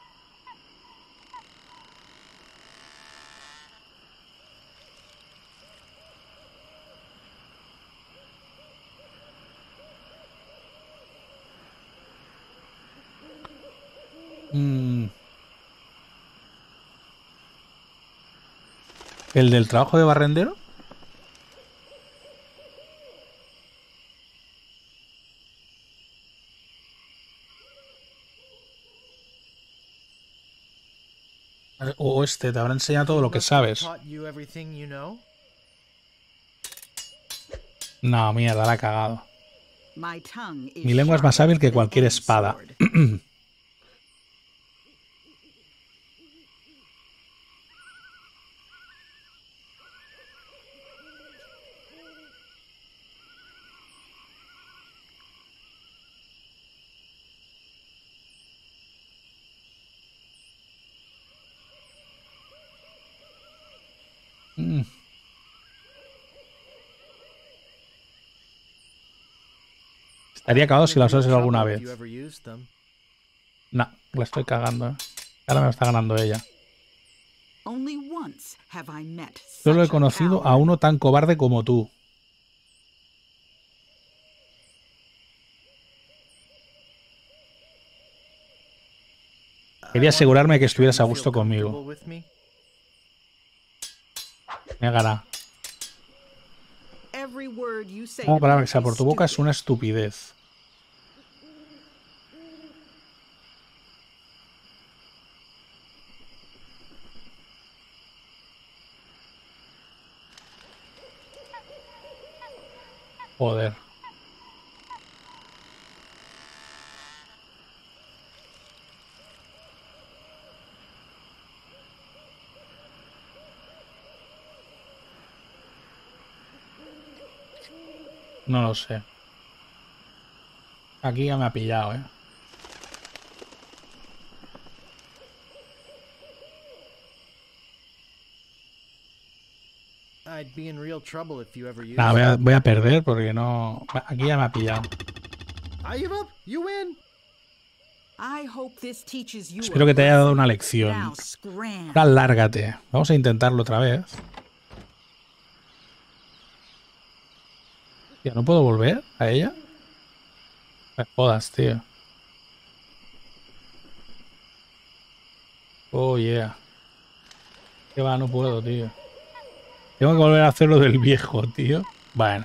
¿El del trabajo de barrendero? O este, te habrá enseñado todo lo que Must have sabes. taught you everything you know? No, mierda, la ha cagado. My tongue is Mi lengua es más sharper hábil que than cualquier any espada. sword. Mm. Estaría cagado si las uses alguna vez. No, la estoy cagando, ¿eh? Ahora me está ganando ella. Only once have I met Solo he such a conocido a coward. uno tan cobarde como tú. Quería asegurarme que estuvieras a gusto conmigo. Me ha ganado. Every word you say Una to palabra me que sea por is tu boca es stupid. una estupidez. Joder. No lo sé. Aquí ya me ha pillado, ¿eh? I'd be in real trouble if you ever used Nada, voy a perder porque no... Aquí ya me ha pillado. I give up. You win. I hope this teaches you Espero a que te haya dado lesson. una lección. Now scram. Ahora lárgate. Vamos a intentarlo otra vez. Tío, ¿no puedo volver a ella? Me jodas, tío. Oh, yeah. Que va, no puedo, tío. Tengo que volver a hacer lo del viejo, tío. Bueno.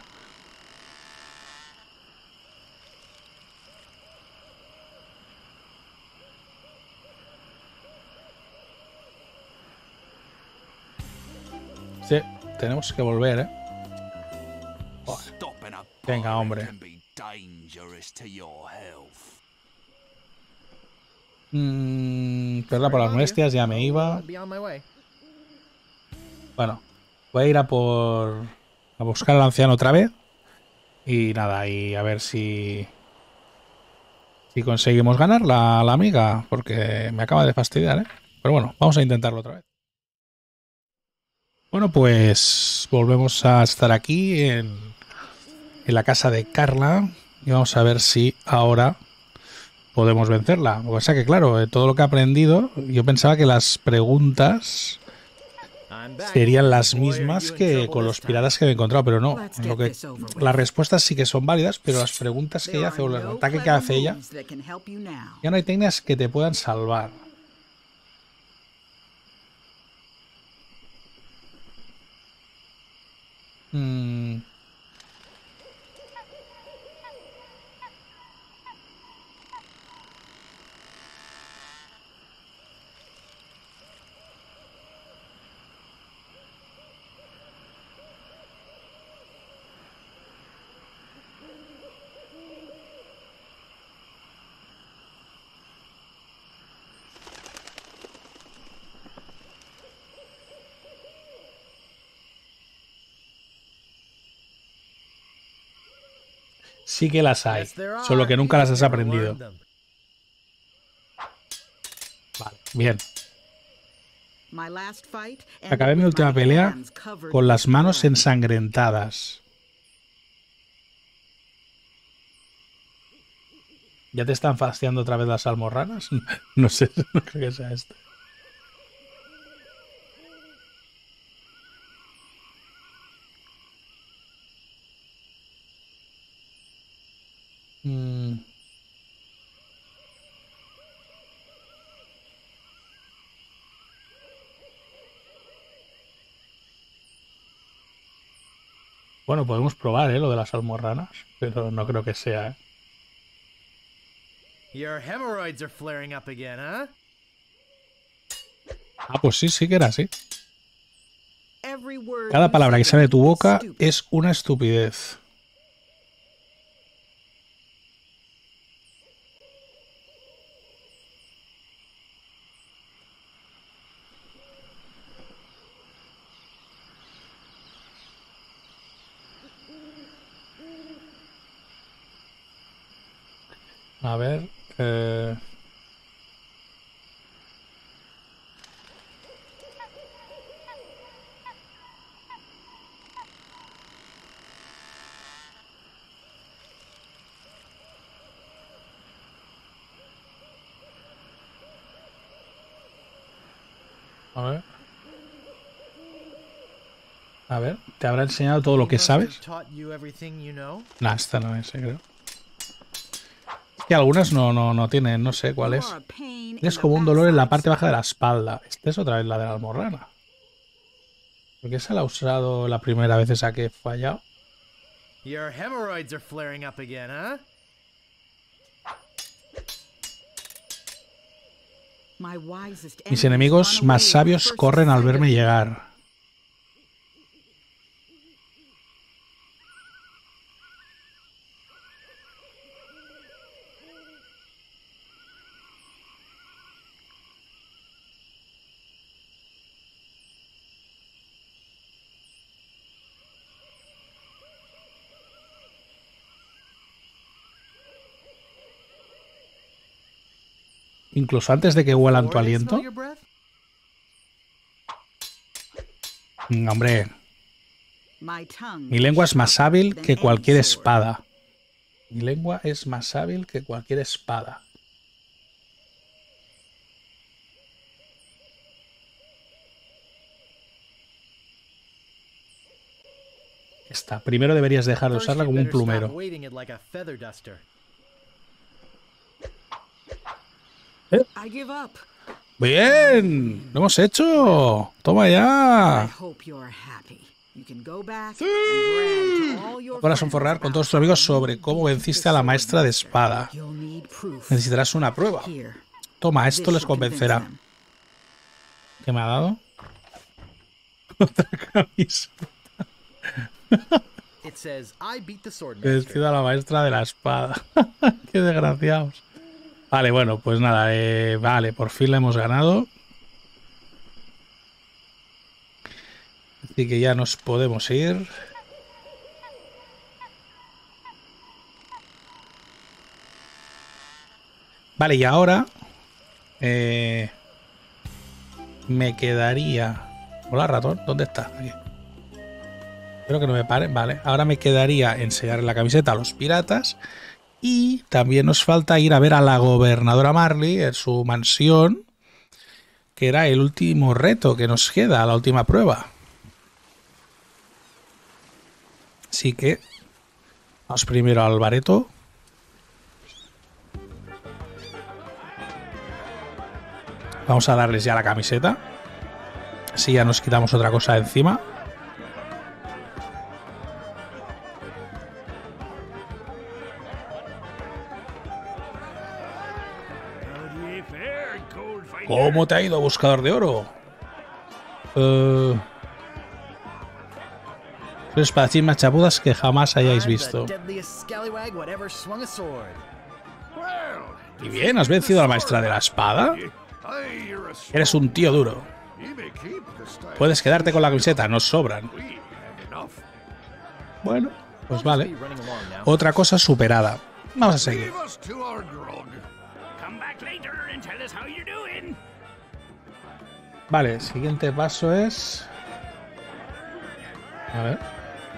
Sí, tenemos que volver, ¿eh? Joder. Stopping a Venga, pirate hombre. can be dangerous to your health. Perdón por las molestias, ya me iba. Be on my way. Bueno, voy a ir a buscar al anciano otra vez. Y nada, y a ver si conseguimos ganar la amiga, porque me acaba de fastidiar, ¿eh? Pero bueno, vamos a intentarlo otra vez. Bueno, pues volvemos a estar aquí en la casa de Carla y vamos a ver si ahora podemos vencerla. Lo que pasa que, claro, todo lo que he aprendido, yo pensaba que las preguntas serían las mismas que con los piratas que me he encontrado, pero no. Las respuestas sí que son válidas, pero las preguntas que ella hace o el ataque que hace ella, ya no hay técnicas que te puedan salvar. Sí que las hay, Yes, there are. solo que nunca las has Never aprendido. learned them. Vale, bien. My last fight ended Acabé mi with última my pelea hands covered con las with manos blood. ensangrentadas. ¿Ya te están fastidiando otra vez las almorranas? No sé, no creo que sea esto. Bueno, podemos probar, lo de las almorranas, pero no creo que sea, Your hemorrhoids are flaring up again, huh? Ah, pues sí que era así. Every word Cada you palabra que say sale de tu is boca stupid. es una estupidez. A ver. A ver. A ver, ¿te habrá enseñado todo lo que Must have sabes? taught you everything you know? Nah, esta no es, creo. Es que algunas no tienen, no sé cuál You es. are a pain in Es the como un dolor en la backside, parte baja son. de la espalda. Esta es otra vez la de la almorrana. ¿Por qué se la ha usado la primera vez esa que he fallado? Your hemorrhoids are flaring up again, huh? My wisest Mis enemies enemigos run más away sabios first corren al sight verme of me. llegar. Incluso antes de que huelan tu Before they aliento. smell your breath? Hombre, My tongue mi lengua is es más sharper hábil than que any cualquier sword. espada. Mi lengua es más hábil que cualquier espada. Esta. Primero deberías dejar de First, usarla you como un better stop plumero. waving it like a feather duster. I give up. ¡Bien! ¡Lo hemos hecho! ¡Toma I ya! hope you're happy. You can go back and brag to all your Ahora friends sonforrar con about todos tus amigos how you sobre cómo beat venciste the a la sword maestra de master. espada. You'll need proof. Necesitarás una prueba. Here. Toma, esto This les should convince convencerá. them. ¿Qué me ha dado? Otra camisa. It says, I beat the sword He master. vencido a la maestra de la espada. Qué desgraciados. Vale, bueno, pues nada, vale, por fin le hemos ganado. Así que ya nos podemos ir. Vale, y ahora me quedaría... Hola, ratón, ¿dónde está? Aquí. Espero que no me paren, vale. Ahora me quedaría enseñar la camiseta a los piratas. Y también nos falta ir a ver a la gobernadora Marley en su mansión, que era el último reto que nos queda, la última prueba. Así que vamos primero al bareto. Vamos a darles ya la camiseta. Así ya nos quitamos otra cosa de encima. How do you fare, Goldfinger? ¿Cómo te ha ido, buscador de oro? Soy el espadachín más chapudas que jamás hayáis I'm visto. the deadliest scallywag what ever swung a sword. Well, Y bien, ¿has vencido a la maestra de la espada? aye, you're a Eres un tío duro. You may keep the style. Puedes quedarte con la camiseta, nos sobran. We have enough. Bueno, Pues I'll just vale. be running along now. Otra cosa superada. Vamos a seguir. Leave us to our grog. Come back later and tell us how you're doing. Vale, el siguiente paso es... A ver.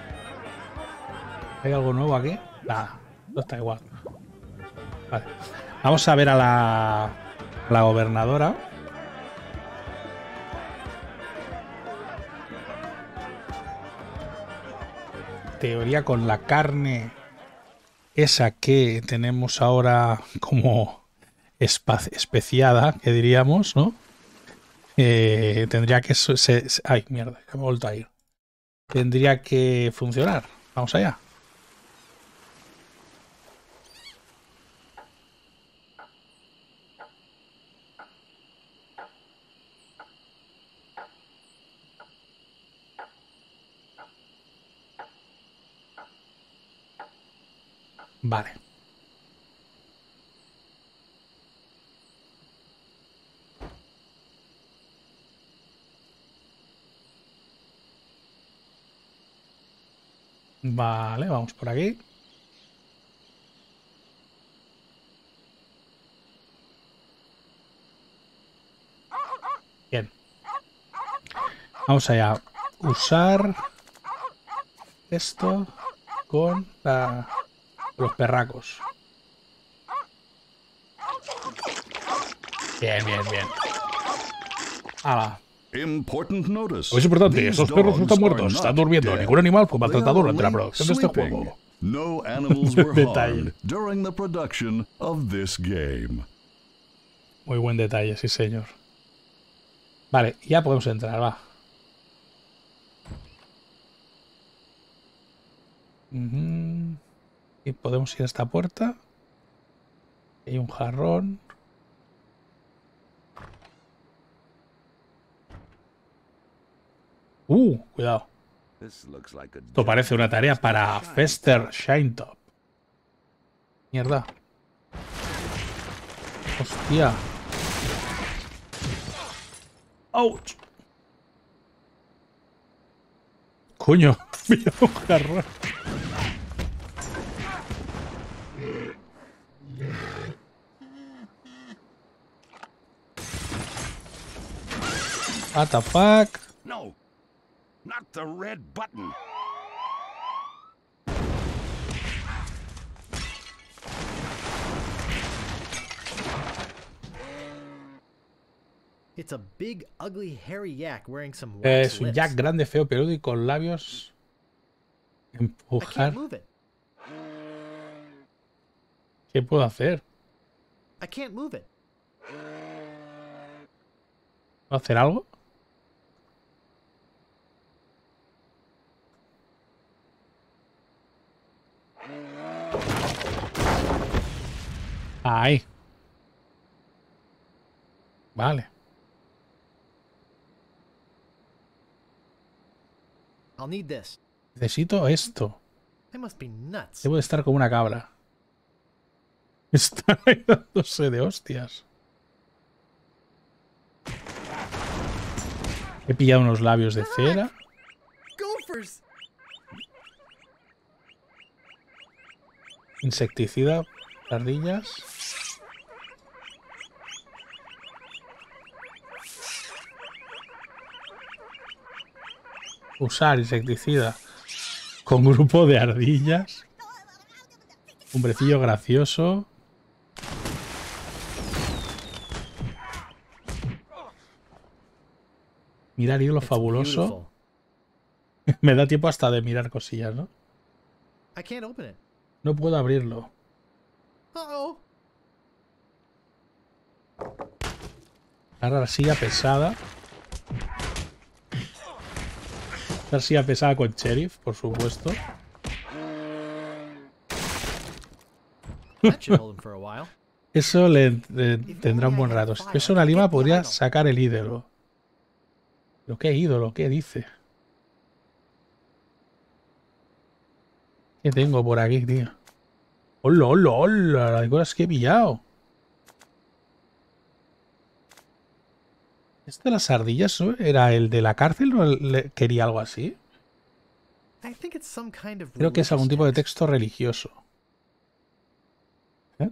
¿Hay algo nuevo aquí? Nada, no está igual. Vale. Vamos a ver a la gobernadora. Teoría con la carne esa que tenemos ahora como especiada, que diríamos, ¿no? Tendría que... ay, mierda, ya me he vuelto a ir. Tendría que funcionar. Vamos allá. Vale. Vale, vamos por aquí. Bien. Vamos allá. Usar esto con los perracos. Bien, bien, bien. ¡Hala! Important notice. Es importante, These esos perros no están dogs muertos, are están not durmiendo. dead. Ningún animal fue They maltratado are durante la awake producción de este sleeping. juego. No animals were Detalle. harmed during the production of this game. Muy buen detalle, sí señor. Vale, ya podemos entrar, va. Y podemos ir a esta puerta. Hay un jarrón. Cuidado. Esto parece una tarea para Fester Shinetop. Mierda. Hostia. ¡Ouch! Coño, mira un jarrón. What the fuck? No, not the red button. It's a big, ugly, hairy yak wearing some wax Es un lips. Jack grande, feo, peludo y con labios. I can't Empujar. move it. ¿Qué puedo hacer? I can't move it. ¿Puedo hacer algo? Ahí. Vale. I'll need this. Necesito esto. I must be nuts. Debo de estar como una cabra. Está ahí dándose de hostias. He pillado unos labios de cera. Gophers! Insecticida. Ardillas. Usar insecticida con grupo de ardillas. Hombrecillo gracioso. Mirar hilo It's fabuloso. beautiful. Me da tiempo hasta de mirar cosillas, ¿no? I can't open it. No puedo abrirlo. Uh-oh. Agarra la silla pesada. La silla pesada con sheriff, por supuesto. That should hold him for a while. Eso le tendrá un buen rato. Si tuviese una lima podría sacar el ídolo. ¿Lo que ídolo? ¿Qué dice? ¿Qué tengo por aquí, tío? ¡Hola, hola, hola! Las cosas que he pillado. ¿Este de las ardillas era el de la cárcel o quería algo así? I think it's some kind of Creo que es algún tipo de religious texto religioso. ¿Eh?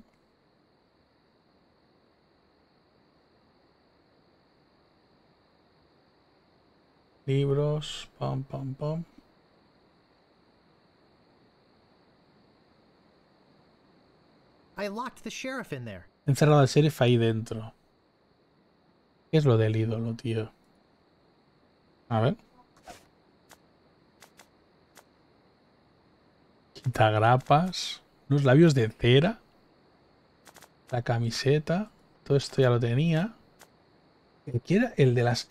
Libros, pam, pam, pam. I locked the sheriff in there. He encerrado al sheriff ahí dentro. ¿Qué es lo del ídolo, tío? A ver. Quitagrapas. Unos labios de cera. La camiseta. Todo esto ya lo tenía. ¿Qué era? El de las...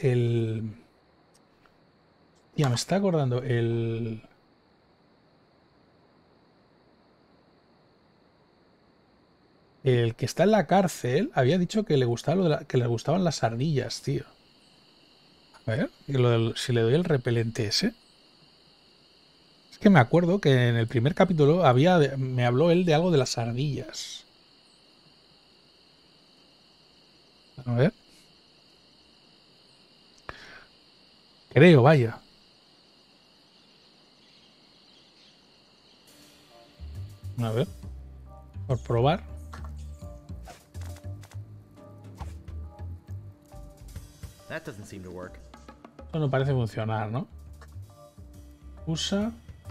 Ya me está acordando. El que está en la cárcel había dicho que le gustaba que le gustaban las ardillas, tío. A ver, si le doy el repelente ese. Es que me acuerdo que en el primer capítulo me habló él de algo de las ardillas. A ver. Creo, vaya. A ver. Por probar. That doesn't seem to work. Eso no parece funcionar, ¿no? Usa.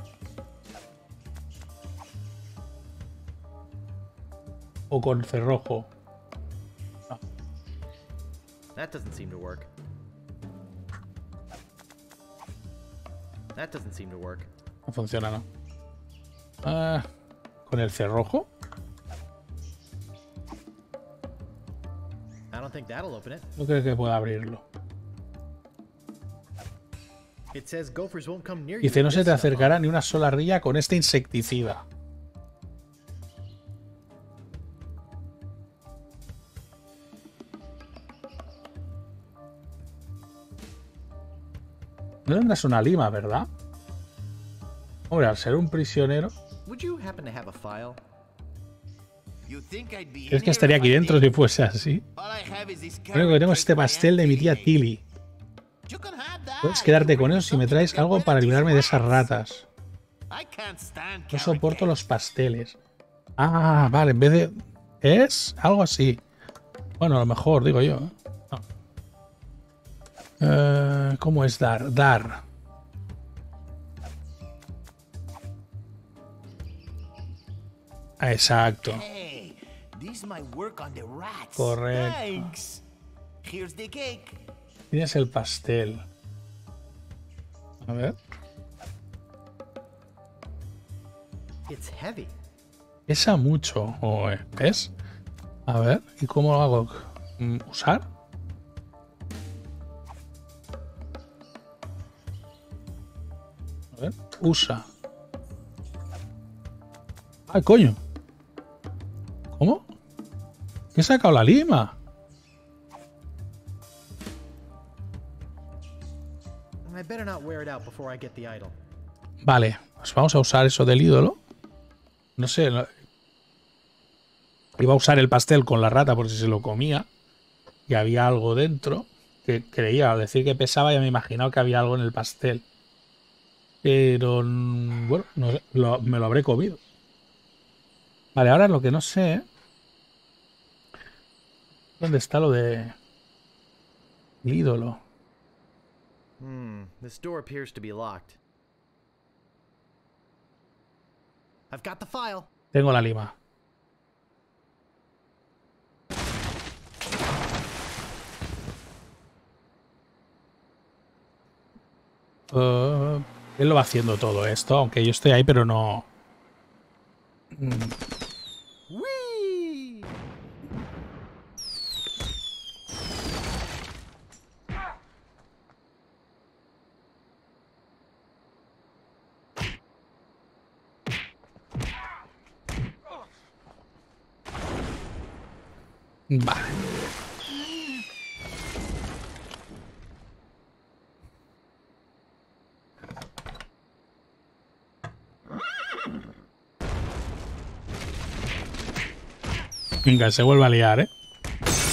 O con cerrojo. No. That doesn't seem to work. That doesn't seem to work. No funciona, ¿no? Ah, ¿con el cerrojo? I don't think that'll open it. No creo que pueda abrirlo. It says gophers won't come near you. Dice, no with se this te stuff on. acercará ni una sola ardilla con este insecticida. No tendrás una lima, ¿verdad? Hombre, al ser un prisionero... Would you happen to have a file? ¿Crees que estaría aquí dentro si fuese así? Lo único que tengo es este pastel de mi tía Tilly. Puedes quedarte con eso si me traes algo para librarme de esas ratas. No soporto los pasteles. Ah, vale, en vez de... ¿Es? Algo así. Bueno, a lo mejor, digo yo. No. ¿Cómo es dar? Dar. Ah, exacto. Correcto. Tienes el pastel. A ver. It's heavy. Pesa mucho. ¿Ves? A ver. ¿Y cómo lo hago? ¿Usar? A ver. Usa. ¡Ay, coño! ¿Cómo? ¿Qué he sacado la lima? I better not wear it out before I get the idol. Vale, pues vamos a usar eso del ídolo. No sé. Iba a usar el pastel con la rata por si se lo comía. Y había algo dentro. Que creía, al decir que pesaba, ya me he imaginado que había algo en el pastel. Pero, bueno, no sé, me lo habré comido. Vale, ahora lo que no sé... ¿Dónde está lo de... el ídolo? This door appears to be locked. I've got the file. Tengo la lima. Él lo va haciendo todo esto, aunque yo estoy ahí, pero no... Whee! Vale. Venga, se vuelve a liar, ¿eh?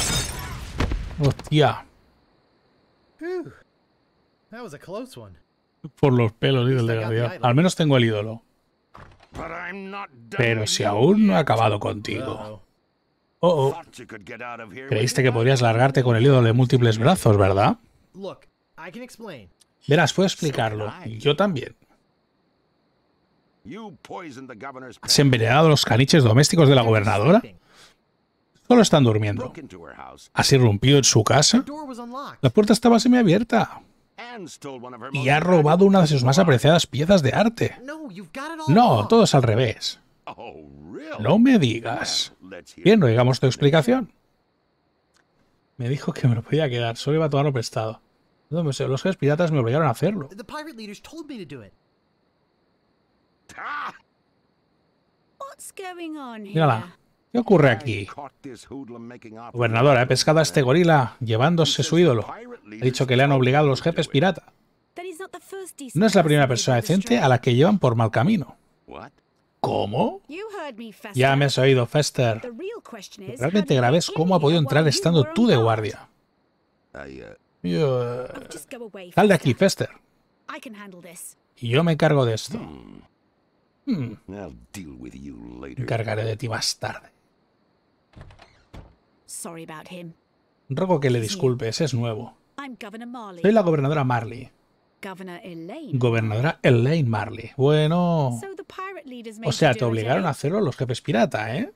Hostia. Phew. That was a close one. Por los pelos, dice el desgraciado. Al menos tengo el ídolo. But I'm not done Pero with si you aún no he yet. acabado contigo. Uh-oh. Oh, oh. Thought you could get out of here Creíste with que one podrías largarte con el ídolo de múltiples brazos, ¿verdad? Look, I can explain. Verás, puedo explicarlo. Y yo también. You poisoned the governor's ¿Has envenenado a los caniches domésticos de la gobernadora? Solo están durmiendo. broke into her house ¿Has irrumpido en su casa? Door was unlocked. La puerta estaba semiabierta. and stole one of her Y most ha robado una de sus más apreciadas piezas de arte. No, you've got it all No, wrong. todo es al revés. Oh, really? No me digas. Let's hear Bien, oigamos tu explicación. Me dijo que me lo podía quedar, solo iba a tomarlo prestado. No, los jefes piratas me obligaron a hacerlo. The pirate leaders told me to do it. Ah! What's going on here? Mírala. ¿Qué ocurre aquí? Caught this hoodlum making off with Gobernadora, he the pescado a este gorila llevándose su ídolo. He dicho que le han obligado los jefes pirata. Then he's not the first decent No es la primera person persona they've decente destroyed. a la que llevan por mal camino. What? ¿Cómo? You heard me, Fester. Ya me has oído, Fester. The real question is, Realmente how grave did es you cómo ha get podido in entrar here while estando you were tú de on guard? guardia. Yo- Just go away, Sal de aquí, Fester. Fester. I can handle this. Y yo me encargo de esto. I'll deal with you Me later. encargaré de ti más tarde. Sorry about him. Ruego que le disculpes, es nuevo. I'm Governor Marley. Soy la gobernadora Marley. Governor Elaine. Gobernadora Elaine Marley. Bueno. So the pirate leaders made O sea, you te do it, obligaron eh? a hacerlo los jefes pirata, ¿eh?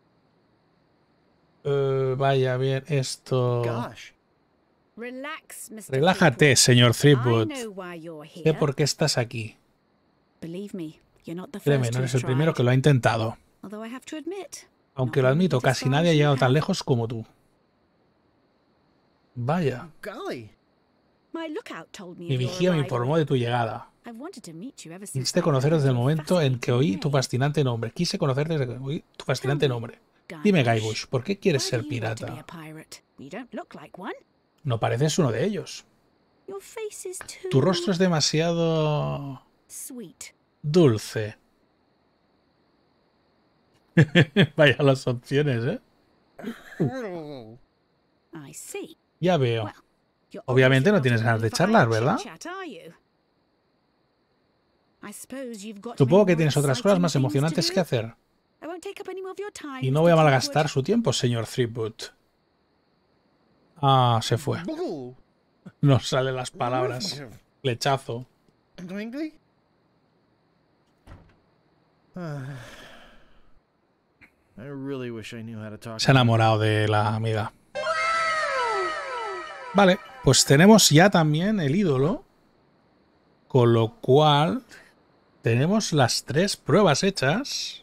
Vaya bien, esto... Gosh. Relax, Mr. Relájate, señor Threepwood. Threepwood. I know why you're Sé here. por qué estás aquí. Believe me, you're not the Créeme, first no eres who's el primero tried. que lo ha intentado. Although I have to admit, Aunque lo admito, casi nadie ha llegado tan lejos como tú. Vaya. Golly. my lookout told me Mi of your vigía me arrival. informó de tu llegada. I've wanted to meet you ever since Quisiste I conocer heard desde el your momento en que oí tu fascinating fascinante nombre. Quise conocerte desde que oí tu fascinante nombre. name. Dime, Guybrush, Guybrush, ¿por qué quieres why ser do you want to be pirata? a pirate? You don't look like one. No pareces uno de ellos. Your face is too Tu rostro es demasiado... sweet. dulce. Vaya las opciones, ¿eh? I see. Ya veo. Well, you're Obviamente obviously no not tienes in ganas the de mood for charlar, idle ¿verdad? chit-chat, are you? I suppose you've got Supongo many que more tienes otras cosas exciting más things to emocionantes do. que hacer. I won't take up any more of your time, Y no Mr. voy a Threepwood. malgastar su tiempo, señor Threepwood. Ah, se fue. Bull. No salen las palabras. Flechazo. Dingley? I really wish I knew how to talk. Se ha enamorado de la amiga. Vale, pues tenemos ya también el ídolo. Con lo cual tenemos las 3 pruebas hechas.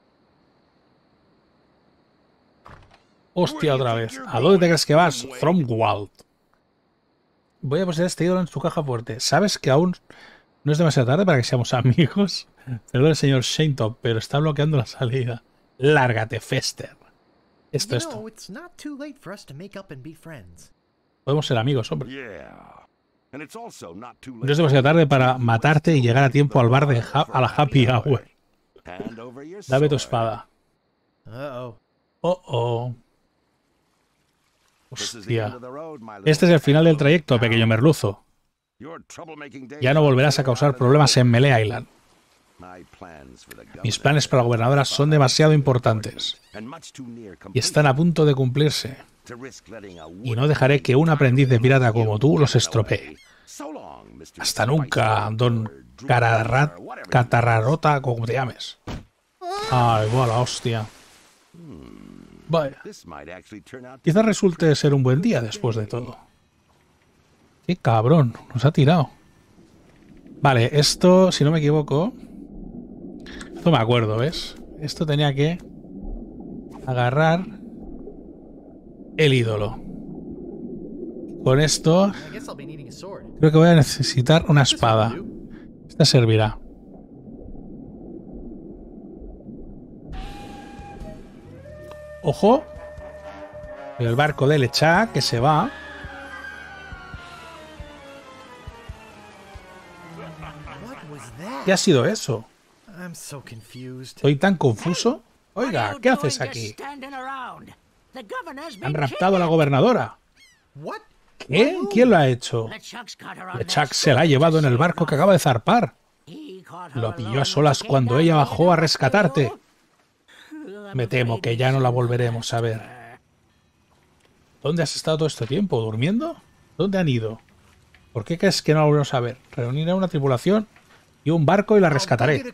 Hostia, otra vez. ¿A dónde te crees que vas? Thromwald. Voy a poseer este ídolo en su caja fuerte. ¿Sabes que aún no es demasiado tarde para que seamos amigos? Perdón, señor Shaintop, pero está bloqueando la salida. Lárgate, Fester. Esto. It's not too late for us to make up and be friends. Podemos ser amigos, hombre. Yeah. And it's also not too No es demasiado tarde para matarte y llegar a tiempo al bar de a la Happy Hour. Hand over your Dame tu sword. espada. Uh-oh. Oh, oh. This is the end Hostia. of the road, my little Este es el final del trayecto, pequeño merluzo. Your troublemaking days Ya no volverás a causar problemas en Melee Island. My plans for the Mis governor planes para la gobernadora son demasiado importantes and much too near y están a punto de cumplirse. to risk letting a Y no dejaré que un aprendiz de pirata como tú los estropee. So long, Mr. Hasta nunca, don Catarrarota, como te llames. Ay, la hostia. Vaya. This might actually turn out to Quizás resulte ser un buen día después de todo. Qué cabrón, nos ha tirado. Vale, esto, si no me equivoco... Esto me acuerdo, ¿ves? Esto tenía que agarrar el ídolo. Con esto I guess I'll be needing a sword. creo que voy a necesitar una This one espada. will do. Esta servirá. Ojo. El barco de Lechá que se va. What was that? ¿Qué ha sido eso? I'm so confused. Estoy tan confuso. Oiga, ¿qué haces aquí? Han raptado a la gobernadora. What? ¿Qué? ¿Quién lo ha hecho? LeChuck se la ha llevado en el barco que acaba de zarpar. Lo pilló a solas cuando ella bajó a rescatarte. Me temo que ya no la volveremos a ver. ¿Dónde has estado todo este tiempo? ¿Durmiendo? ¿Dónde han ido? ¿Por qué crees que no la volveremos a ver? Reuniré una tripulación y un barco y la rescataré.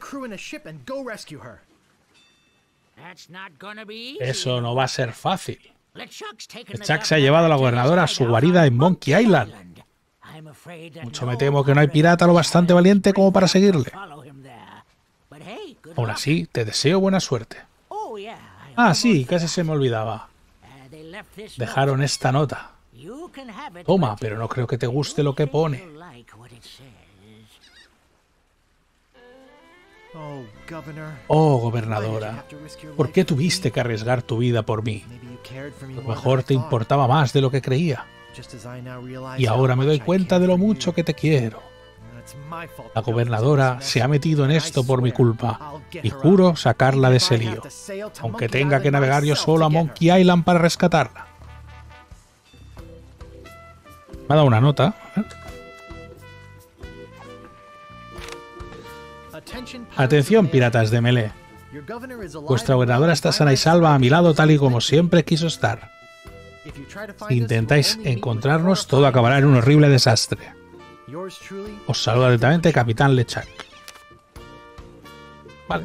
Eso no va a ser fácil. LeChuck se ha llevado a la gobernadora a su guarida en Monkey Island. Mucho me temo que no hay pirata lo bastante valiente como para seguirle. Aún así, te deseo buena suerte. Ah, sí, casi se me olvidaba. Dejaron esta nota. Toma, pero no creo que te guste lo que pone. Oh, gobernadora, ¿por qué tuviste que arriesgar tu vida por mí? A lo mejor te importaba más de lo que creía. Y ahora me doy cuenta de lo mucho que te quiero. La gobernadora se ha metido en esto por mi culpa y juro sacarla de ese lío, aunque tenga que navegar yo solo a Monkey Island para rescatarla. Me ha dado una nota. Atención, piratas de Melee. Vuestra gobernadora está sana y salva a mi lado tal y como siempre quiso estar. Si intentáis encontrarnos, todo acabará en un horrible desastre. Os saluda atentamente Capitán LeChuck. Vale.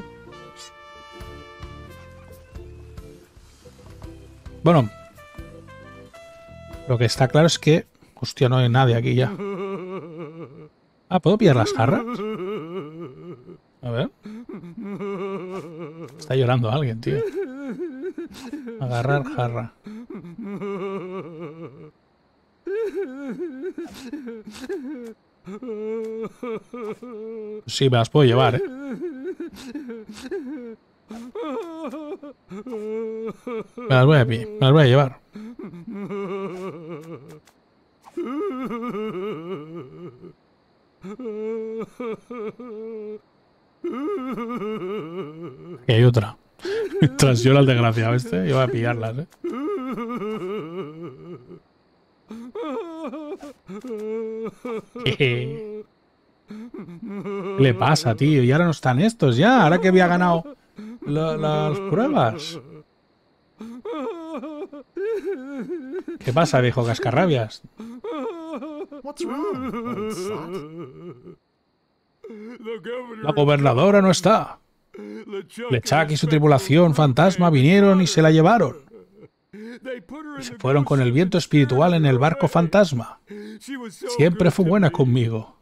Bueno. Lo que está claro es que... Hostia, no hay nadie aquí ya. Ah, ¿puedo pillar las jarras? A ver. Está llorando alguien, tío. Agarrar jarra. Sí, me las puedo llevar, ¿eh? Me las voy a llevar. Aquí hay otra. Mientras llora el desgraciado este, yo voy a pillarlas, ¿eh? ¿Qué le pasa, tío? Y ahora no están estos ya. Ahora que había ganado las pruebas. ¿Qué pasa, viejo cascarrabias? La gobernadora no está. LeChuck y su tripulación fantasma vinieron y se la llevaron. Y se fueron con el viento espiritual en el barco fantasma. Siempre fue buena conmigo.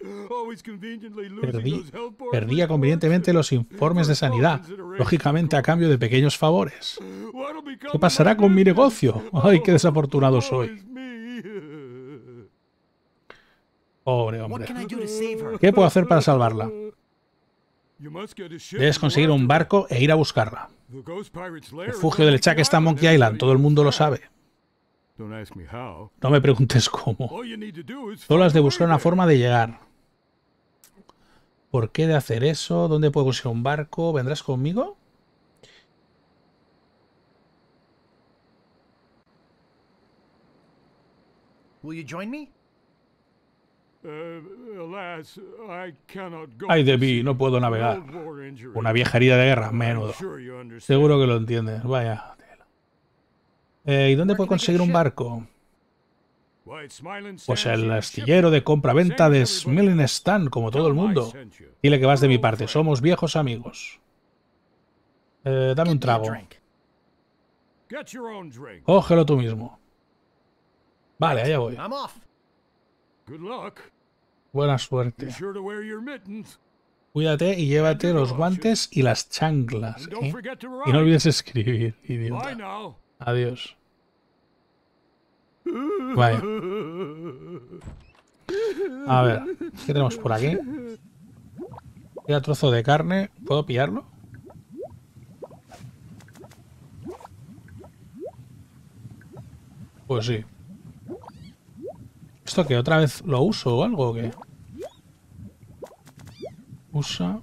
Perdía convenientemente los informes de sanidad, lógicamente a cambio de pequeños favores. ¿Qué pasará con mi negocio? ¡Ay, qué desafortunado soy! Pobre hombre. ¿Qué puedo hacer para salvarla? Debes conseguir un barco e ir a buscarla. El refugio de LeChuck está en Monkey Island, todo el mundo lo sabe. No me preguntes cómo. Solo has de buscar una forma de llegar. ¿Por qué de hacer eso? ¿Dónde puedo conseguir un barco? ¿Vendrás conmigo? Ay de mí, no puedo navegar. Una vieja herida de guerra, menudo. Seguro que lo entiendes, vaya. ¿Y dónde puedo conseguir un barco? Pues el astillero de compra-venta de Smiling Stan, como todo el mundo. Dile que vas de mi parte, somos viejos amigos. Dame un trago. Cógelo tú mismo. Vale, allá voy. Buena suerte. Cuídate y llévate los guantes y las chanclas, ¿eh? Y no olvides escribir, idiota. Adiós. Vaya. A ver, ¿qué tenemos por aquí? Queda trozo de carne. ¿Puedo pillarlo? Pues sí. ¿Esto qué? ¿Otra vez lo uso o algo o qué? Usa.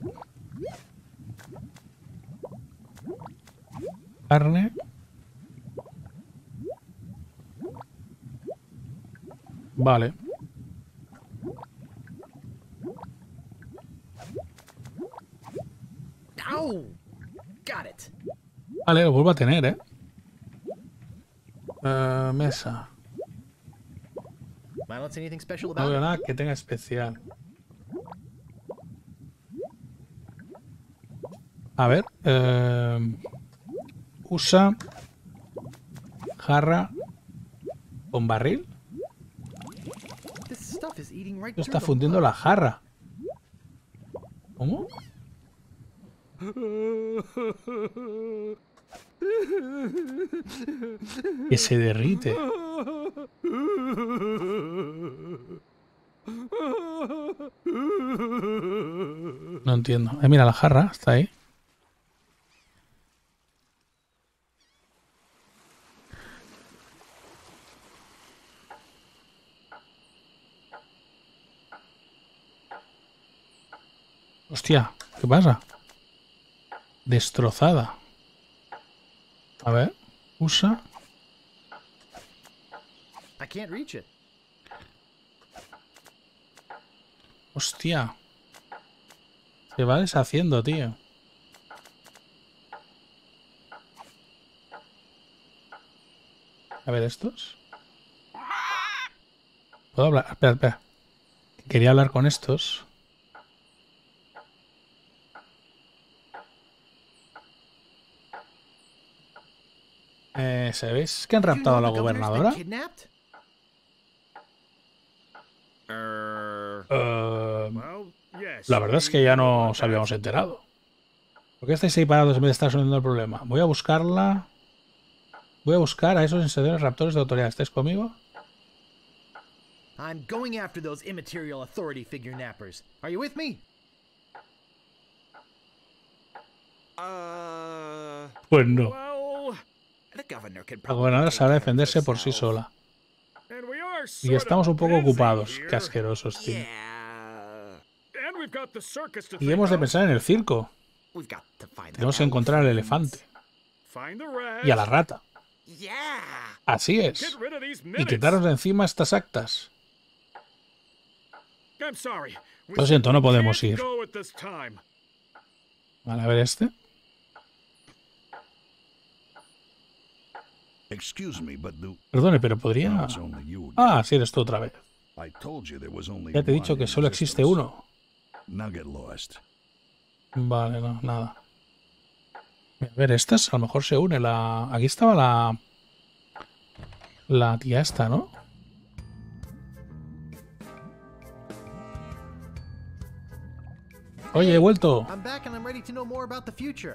Carne. Vale. Ow! Got it. Vale, lo vuelvo a tener, ¿eh? Mesa. I don't see anything special No about veo it. nada que tenga especial. A ver. Usa jarra con barril. This stuff is eating right Esto through está the fundiendo mud. la jarra. ¿Cómo? Que se derrite. No entiendo. Mira, la jarra está ahí. Hostia, ¿qué pasa? Destrozada. A ver, usa. I can't reach it. Hostia. Se va deshaciendo, tío. A ver, estos. ¿Puedo hablar? Espera, espera. Quería hablar con estos. ¿Sabéis que han Do you raptado a know la the governor's been gobernadora? kidnapped? Well, yes. La verdad es que ya nos habíamos enterado. ¿Por qué estáis ahí parados en vez de estar solucionando el problema? Voy a buscarla. Voy a buscar a esos incendiarios raptores de autoridad. ¿Estáis conmigo? I'm going after those immaterial authority figure nappers. Are you with me? Pues no. Well, The governor could La probably gobernadora take sabrá care of defenderse por sí herself. sola. and we are Y sort estamos of un poco busy ocupados. here. Qué asquerosos, tío. Yeah. And we've got the circus to Y think hemos de of. pensar en el circo. We've got to find Tenemos the que encontrar al elephants. elefante. Find the rats. Y a la rata. Yeah. Así Get es. rid of these Y minutes. quitaros de encima estas actas. I'm sorry. We Lo siento, no podemos can't ir. go at this time. Vale, a ver este. Excuse me, but Perdone, pero podría... no, it's only you. Ah, sí, eres tú otra vez. I told you there was only Ya te he dicho one que in solo existe existence. uno. Now get lost. Vale, no, nada. A ver, estas a lo mejor se une la... Aquí estaba la... La tía esta, ¿no? Oye, he vuelto. I'm back and I'm ready to know more about the future.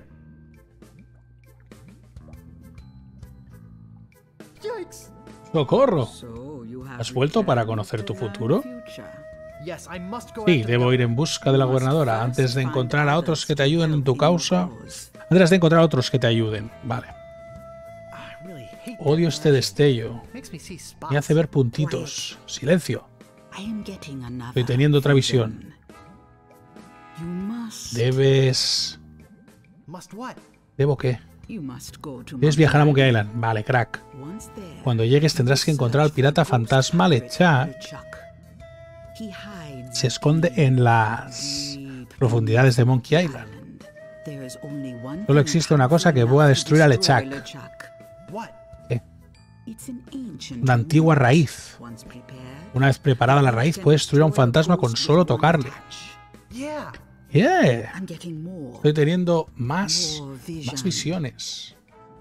Yikes! ¡Socorro! So you have ¿Has vuelto para returned conocer tu to the futuro? future. Yes, I must go Sí, after debo the ir en busca de la You must gobernadora first antes de find encontrar a otros others que te to ayuden en help tu in causa. your cause. Antes de encontrar a otros que te ayuden. Vale. I really hate Odio that este flashing. destello. Makes me see spots. Me hace ver puntitos. Silencio. I am getting another Estoy teniendo otra vision. visión. You must. Debes... Must what? ¿Debo qué? You must go to Debes viajar a Monkey Island. Vale, crack. Once there, Cuando llegues tendrás que encontrar al pirata fantasma LeChuck. He hides Se esconde en las deep profundidades de Monkey Island. island. There is only one Solo thing existe una cosa que powerful pueda enough to destruir a destroy LeChuck. What? It's an ancient Una antigua root. raíz. Once prepared, Una vez preparada la raíz, puede destruir a un fantasma con solo tocarle. Yeah. ¡Yeah! I'm getting more. Estoy teniendo más visiones.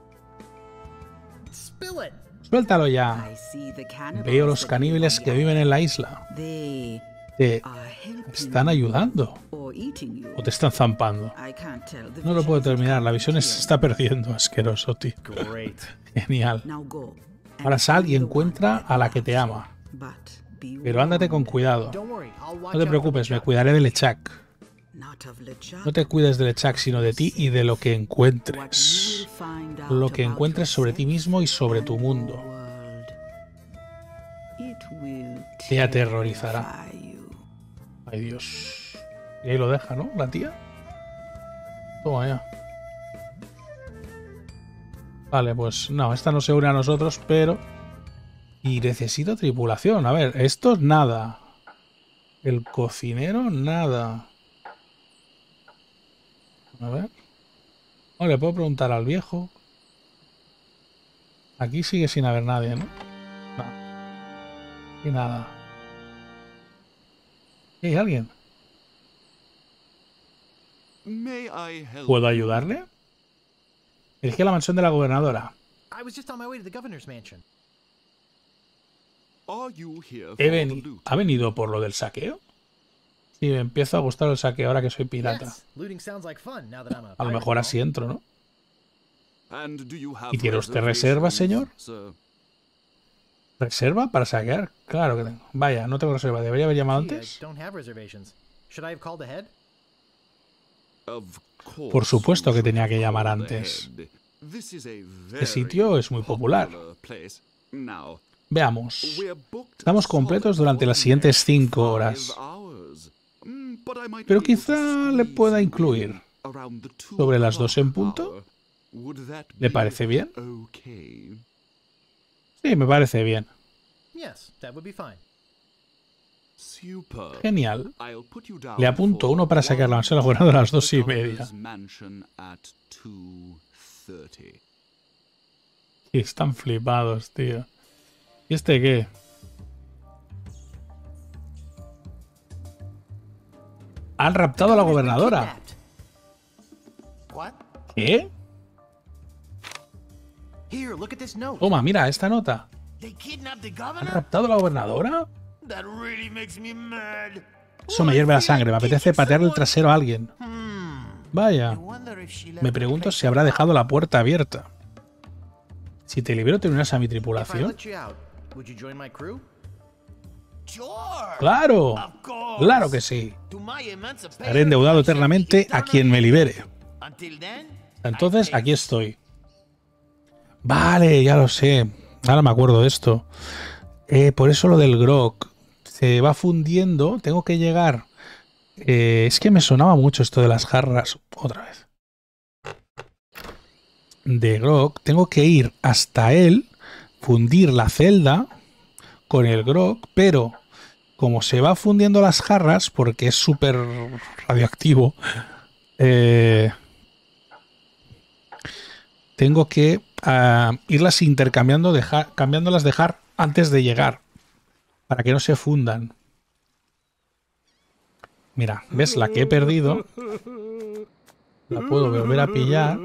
Spill it. Suéltalo ya. I see the cannibals Veo los that caníbales live que on viven the en la isla. They Te are helping están ayudando or eating you. o te están zampando. I can't tell. The No lo vision puedo is terminar. La visión se clear. está perdiendo. Asqueroso, tío. Great. Genial. Now go and Ahora sal y find the encuentra one that a la que te loves ama. you. But be Pero ándate con warned, cuidado. Don't worry, I'll watch No te out for preocupes, me LeChuck. cuidaré de LeChuck. not of LeChuck. No te cuides de LeChuck, sino de ti y de lo que What you encuentres. will find out Lo que about encuentres sobre ti mismo y sobre tu and mundo. your world. It will Te aterrorizará. terrify you. Ay, Dios. Y ahí lo deja, ¿no? La tía. Toma ya. Vale, pues no, esta no se une a nosotros, pero Y necesito tripulación. A ver, esto es nada. El cocinero, nada. A ver. No, le puedo preguntar al viejo. Aquí sigue sin haber nadie, ¿no? No. Y nada. ¿Hay alguien? ¿Puedo ayudarle? Elige la mansión de la gobernadora. I was just on my way to the governor's mansion. ¿Ha venido por lo del saqueo? Sí, me empieza a gustar el saqueo ahora que soy pirata. Yes, looting sounds like fun now that I'm a A lo pirate mejor and así all. entro, ¿no? ¿Y tiene usted reserva, señor? ¿Reserva para saquear? Claro que tengo. Vaya, no tengo reserva. ¿Debería haber llamado Gee, I antes? don't have reservations. Should I have called ahead? Por supuesto que tenía que llamar antes. Este sitio es muy popular. Veamos. Estamos completos durante las siguientes 5 horas. Pero quizá le pueda incluir sobre las 2 en punto. ¿Le parece bien? Sí, me parece bien. Yes, that would be fine. Genial. Le apunto uno para sacar la mansión a las 2:30. Y están flipados, tío. ¿Y este qué? Han raptado a la gobernadora. What? ¿Qué? Here, look at this note. Toma, mira esta nota. They kidnapped the ¿Han governor? raptado a la gobernadora? That really makes me mad. Eso me hierve la sangre. Me apetece patearle el trasero a alguien. Vaya. I wonder if she left Me the pregunto place si habrá open. dejado la puerta abierta. Si te libero, ¿te unirás a mi If I tripulación? let you out, would you join my crew? Sure. ¡Claro! Of course. ¡Claro que sí! To my emancipation, Estaré endeudado eternamente a quien me libere. Until then, Entonces, aquí estoy. Vale, ya lo sé. Ahora me acuerdo de esto. Por eso lo del grog. Se va fundiendo. Tengo que llegar. Es que me sonaba mucho esto de las jarras. Otra vez. De grog. Tengo que ir hasta él. Fundir la celda con el grog. Pero como se va fundiendo las jarras, porque es súper radioactivo, tengo que irlas intercambiando, cambiándolas dejar antes de llegar, para que no se fundan. Mira, ¿ves? La que he perdido la puedo volver a pillar.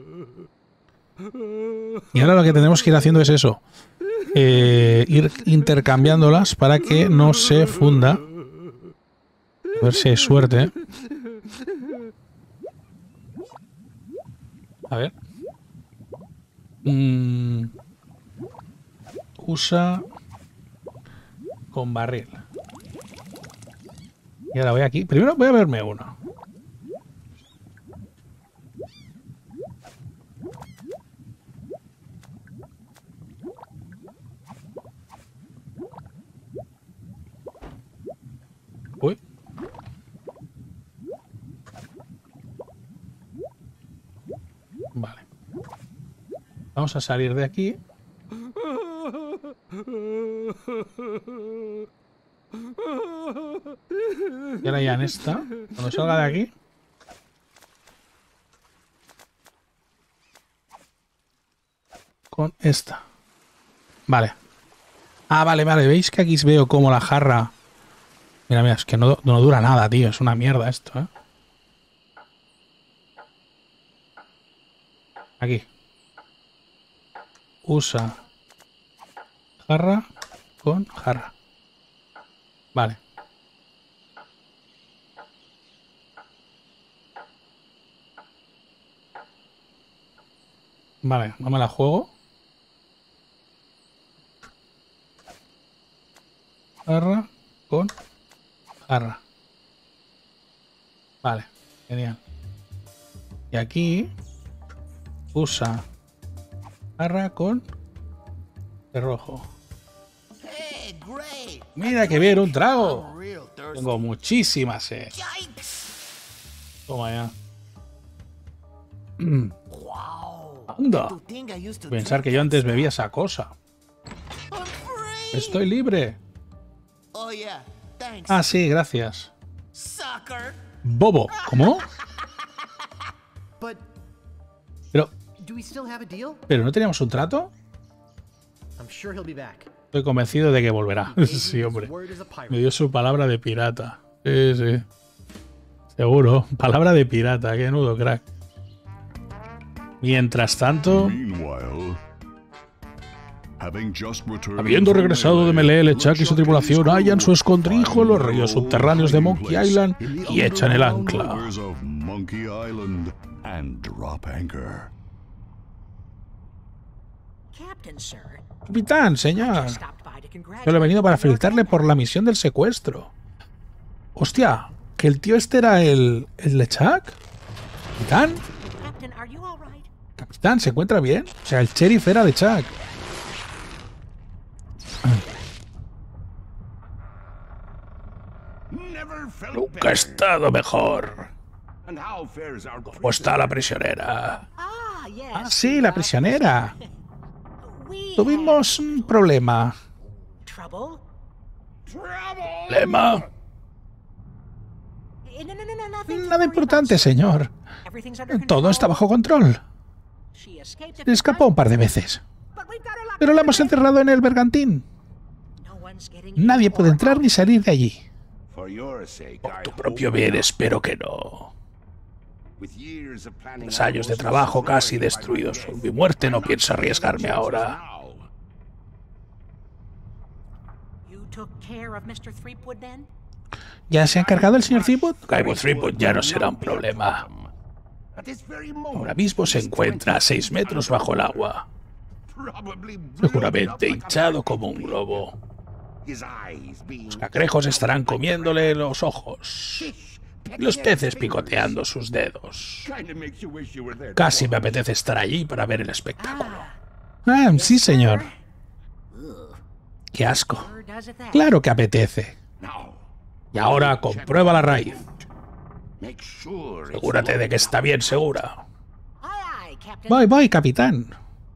Y ahora lo que tenemos que ir haciendo es eso. Ir intercambiándolas para que no se funda. A ver si hay suerte. A ver. Usa con barril. Y ahora voy aquí. Primero voy a verme uno. Uy. Vale. Vamos a salir de aquí. Y ahora ya en esta. Cuando salga de aquí. Con esta. Vale. Ah, vale, vale. ¿Veis que aquí veo como la jarra? Mira, mira, es que no dura nada, tío. Es una mierda esto, ¿eh? Aquí. Usa jarra con jarra. Vale. Vale, no me la juego. Jarra con jarra. Vale, genial. Y aquí usa jarra con rojo. Hey, great. Mira que bien, un trago. I'm real thirsty. Tengo muchísima sed. Yikes. Toma ya. Wow. Anda. To think I used to Pensar drink que yo that antes stuff. bebía esa cosa. I'm free. Estoy libre. Oh yeah, thanks. Ah, sí, gracias. Sucker. Bobo. ¿Cómo? But Pero, do we still have a deal? ¿pero no teníamos un trato? I'm sure he'll be back. Estoy convencido de que volverá. Sí, hombre. Word as a pirate. Me dio su palabra de pirata. Sí, sí. Seguro. Palabra de pirata. Qué nudo, crack. Mientras tanto, Meanwhile, habiendo regresado de Melee, LeChuck y su tripulación hallan su escondrijo en los ríos subterráneos de Monkey Island y echan el ancla. Captain, sir. Capitán, señor. Stopped by to congratulate. Solo he venido para felicitarle por la misión del secuestro. Hostia, que el tío este era el LeChuck. Capitán, Captain, are you all right? capitán, ¿se encuentra bien? O sea, el sheriff era LeChuck. Nunca he estado mejor. ¿Cómo está la prisionera? Ah, yes. Ah, sí, la prisionera. We Tuvimos un problema. had trouble. ¿Problema? No, nothing. to Nada worry importante, about, sir. señor. Everything's under Todo control. está bajo control. She escaped a Se few escapó un par de veces. times, but we've got her locked Pero la up hemos in there. encerrado en el bergantín. No one's getting Nadie in puede or entrar out. ni salir de allí. For your sake, Por tu propio bien, espero que no. Los años de trabajo casi destruidos por mi muerte, no pienso arriesgarme ahora. You took care of Mr. Threepwood then? ¿Ya se ha encargado el señor Threepwood? Guybrush Threepwood ya no será un problema. Ahora mismo se encuentra a 6 metros bajo el agua. Seguramente hinchado como un globo. Los cangrejos estarán comiéndole los ojos. Y los peces picoteando sus dedos. Casi me apetece estar allí para ver el espectáculo. Ah, sí, señor. Qué asco. Sure does it that. Claro que apetece. Y ahora comprueba la raíz. Asegúrate de que está bien segura. Aye, aye, Captain. Voy, capitán.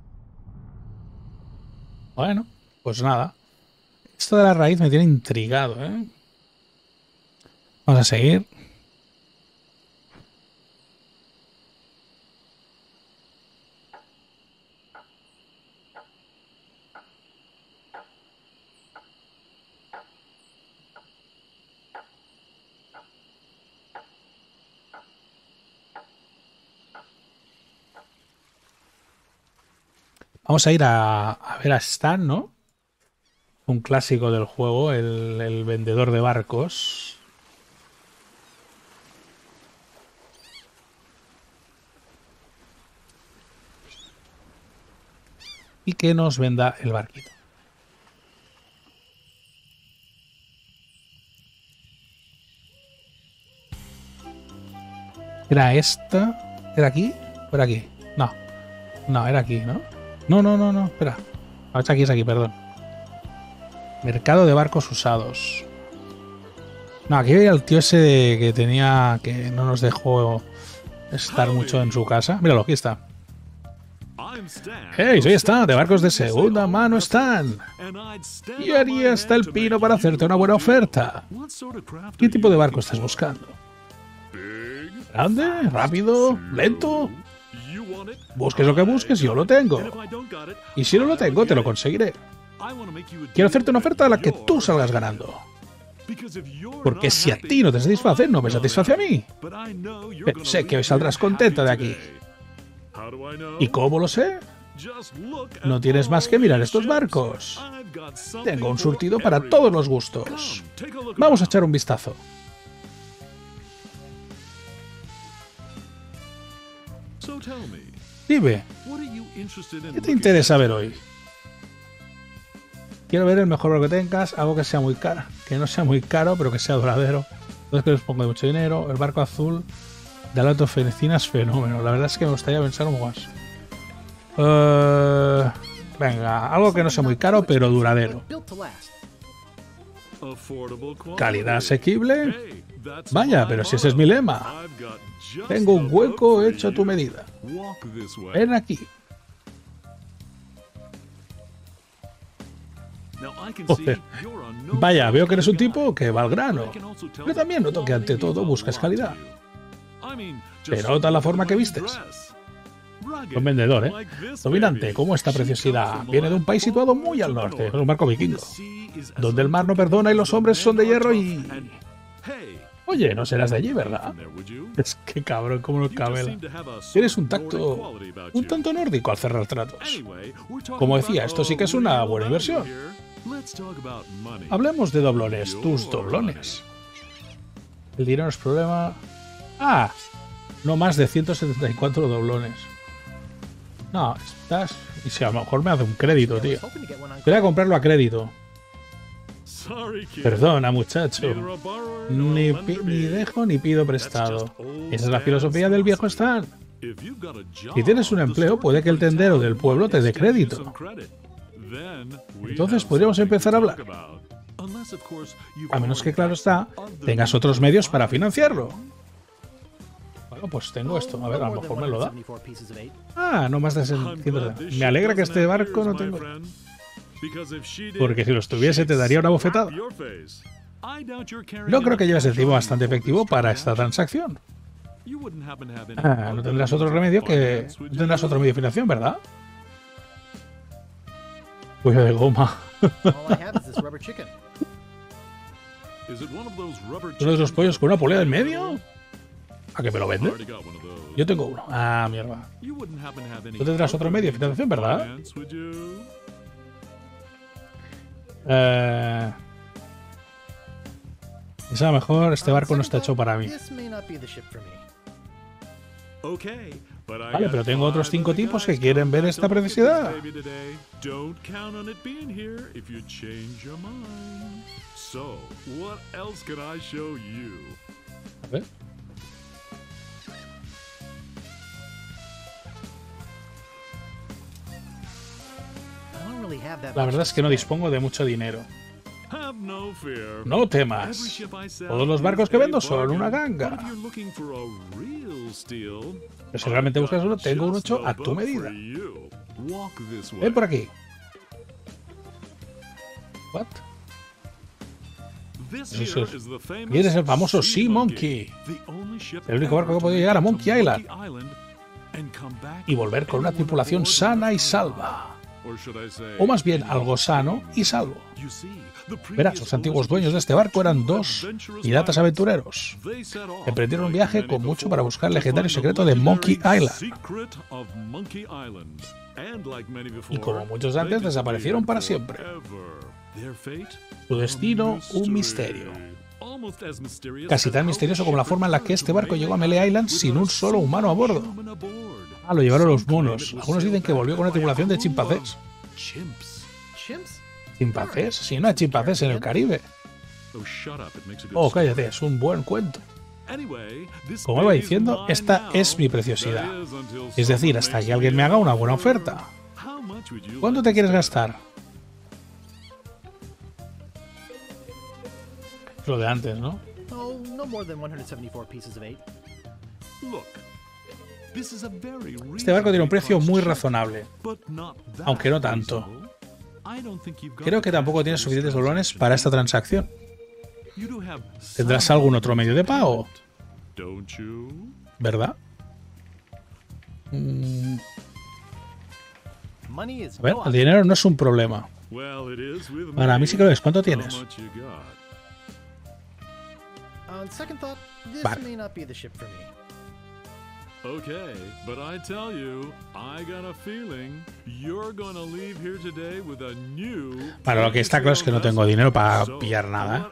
Bueno, pues nada. Esto de la raíz me tiene intrigado, ¿eh? Vamos a seguir. Vamos a ir a ver a Stan, ¿no? Un clásico del juego, el vendedor de barcos. Y que nos venda el barquito. ¿Era esta? ¿Era aquí? ¿O era aquí? No. No, era aquí, ¿no? No, espera. Ah, es aquí, perdón. Mercado de barcos usados. No, aquí había el tío ese que tenía... que no nos dejó estar mucho en su casa. Míralo, aquí está. ¡Hey, soy Stan, de barcos de segunda mano Stan! Y haría hasta el pino para hacerte una buena oferta. ¿Qué tipo de barco estás buscando? ¿Grande? ¿Rápido? ¿Lento? Busques lo que busques, yo lo tengo. Y si no lo tengo, te lo conseguiré. Quiero hacerte una oferta de la que tú salgas ganando. Porque si a ti no te satisface, no me satisface a mí. Pero sé que hoy saldrás contenta de aquí. ¿Y cómo lo sé? No tienes más que mirar estos barcos. Tengo un surtido para todos los gustos. Vamos a echar un vistazo. Dime, ¿qué te interesa ver hoy? Quiero ver el mejor barco que tengas, algo que sea muy caro, que no sea muy caro, pero que sea duradero. Entonces que les pongo de mucho dinero. El barco azul de Alto Fenecina es fenómeno. La verdad es que me gustaría pensar un poco más. Venga, algo que no sea muy caro, pero duradero. Built to last. Calidad asequible. Vaya, pero si ese es mi lema. Tengo un hueco hecho a tu medida. Ven aquí. Joder. Vaya, veo que eres un tipo que va al grano. Pero también noto que ante todo buscas calidad. Pero nota la forma que vistes. Un vendedor, ¿eh? Dominante, como esta preciosidad. Viene de un país situado muy al norte, es un barco vikingo, donde el mar no perdona y los hombres son de hierro y... Oye, no serás de allí, ¿verdad? Es que cabrón, como nos cabela. Tienes un tacto un tanto nórdico al cerrar tratos. Como decía, esto sí que es una buena inversión. Hablemos de doblones, tus doblones. El dinero es problema... Ah, no más de 174 doblones. No, estás... Y si a lo mejor me hace un crédito, tío. Voy a comprarlo a crédito. Perdona, muchacho. Ni dejo ni pido prestado. Esa es la filosofía del viejo Stan. Si tienes un empleo, puede que el tendero del pueblo te dé crédito. Entonces podríamos empezar a hablar. A menos que, claro está, tengas otros medios para financiarlo. Bueno, pues tengo esto. A ver, a lo mejor me lo da. Ah, no más de 100. Me alegra que este barco no tenga... Porque si los tuviese te daría una bofetada. No creo que lleves el tipo bastante efectivo para esta transacción. Ah, no tendrás otro remedio que... No tendrás otro medio de financiación, ¿verdad? Pollo de goma. ¿Uno de esos pollos con una polea en medio? ¿A qué me lo vende? Yo tengo uno. Ah, mierda. Tú tendrás otro medio de financiación, ¿verdad? Es a lo mejor este barco no está hecho para mí. Vale, pero tengo otros 5 tipos que quieren ver esta preciosidad. A ver. La verdad es que no dispongo de mucho dinero. No temas. Todos los barcos que vendo son una ganga. Pero si realmente buscas uno, tengo un 8 a tu medida. Ven por aquí. ¿What? Y eres el famoso Sea Monkey. El único barco que ha podido llegar a Monkey Island y volver con una tripulación sana y salva. O más bien algo sano y salvo. Verás, los antiguos dueños de este barco eran 2 piratas aventureros. Emprendieron un viaje con mucho para buscar el legendario secreto de Monkey Island. Y como muchos antes, desaparecieron para siempre. Su destino, un misterio. Casi tan misterioso como la forma en la que este barco llegó a Melee Island sin un solo humano a bordo. Ah, lo llevaron los monos. Algunos dicen que volvió con una tripulación de chimpancés. ¿Chimpancés? Si no hay chimpancés en el Caribe. Oh, cállate, es un buen cuento. Como iba diciendo, esta es mi preciosidad. Es decir, hasta que alguien me haga una buena oferta. ¿Cuánto te quieres gastar? Lo de antes, ¿no? Este barco tiene un precio muy razonable, aunque no tanto. Creo que tampoco tienes suficientes doblones para esta transacción. ¿Tendrás algún otro medio de pago? ¿Verdad? A ver, el dinero no es un problema. Para mí sí que lo es. ¿Cuánto tienes? Vale. Para lo que está claro es que no tengo dinero para pillar nada.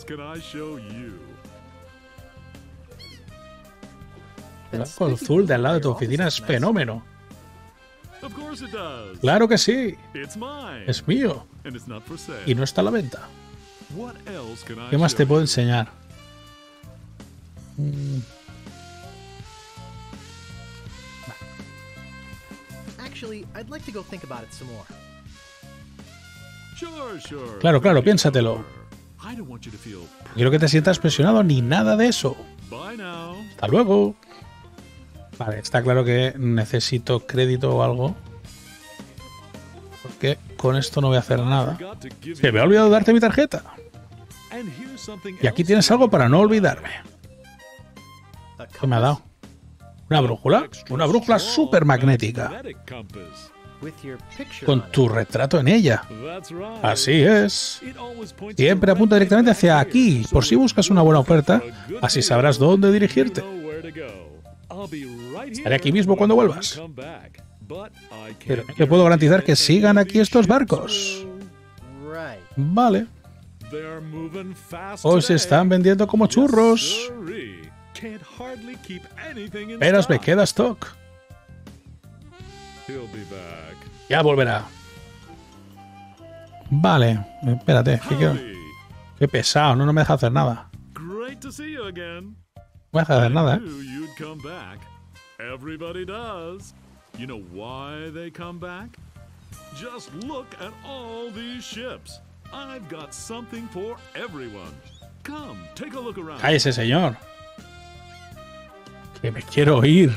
El Banco Azul de al lado de tu oficina es fenómeno. Claro que sí. Es mío. Y no está a la venta. ¿Qué más te puedo enseñar? Claro, claro, piénsatelo. No quiero que te sientas presionado ni nada de eso. Hasta luego. Vale, está claro que necesito crédito o algo. Porque con esto no voy a hacer nada. Se me ha olvidado darte mi tarjeta. Y aquí tienes algo para no olvidarme. ¿Qué me ha dado? ¿Una brújula? Una brújula súper magnética. Con tu retrato en ella. Así es. Siempre apunta directamente hacia aquí, por si buscas una buena oferta. Así sabrás dónde dirigirte. Estaré aquí mismo cuando vuelvas. Pero no te puedo garantizar que sigan aquí estos barcos. Vale. Hoy se están vendiendo como churros. Apenas me queda stock. Ya volverá. Vale, espérate. Qué pesado, no me deja hacer nada. No me deja hacer nada, You know why they come back? Just look at all these ships. I've got something for everyone. Come, take a look around. Cállese, señor. Que me quiero ir.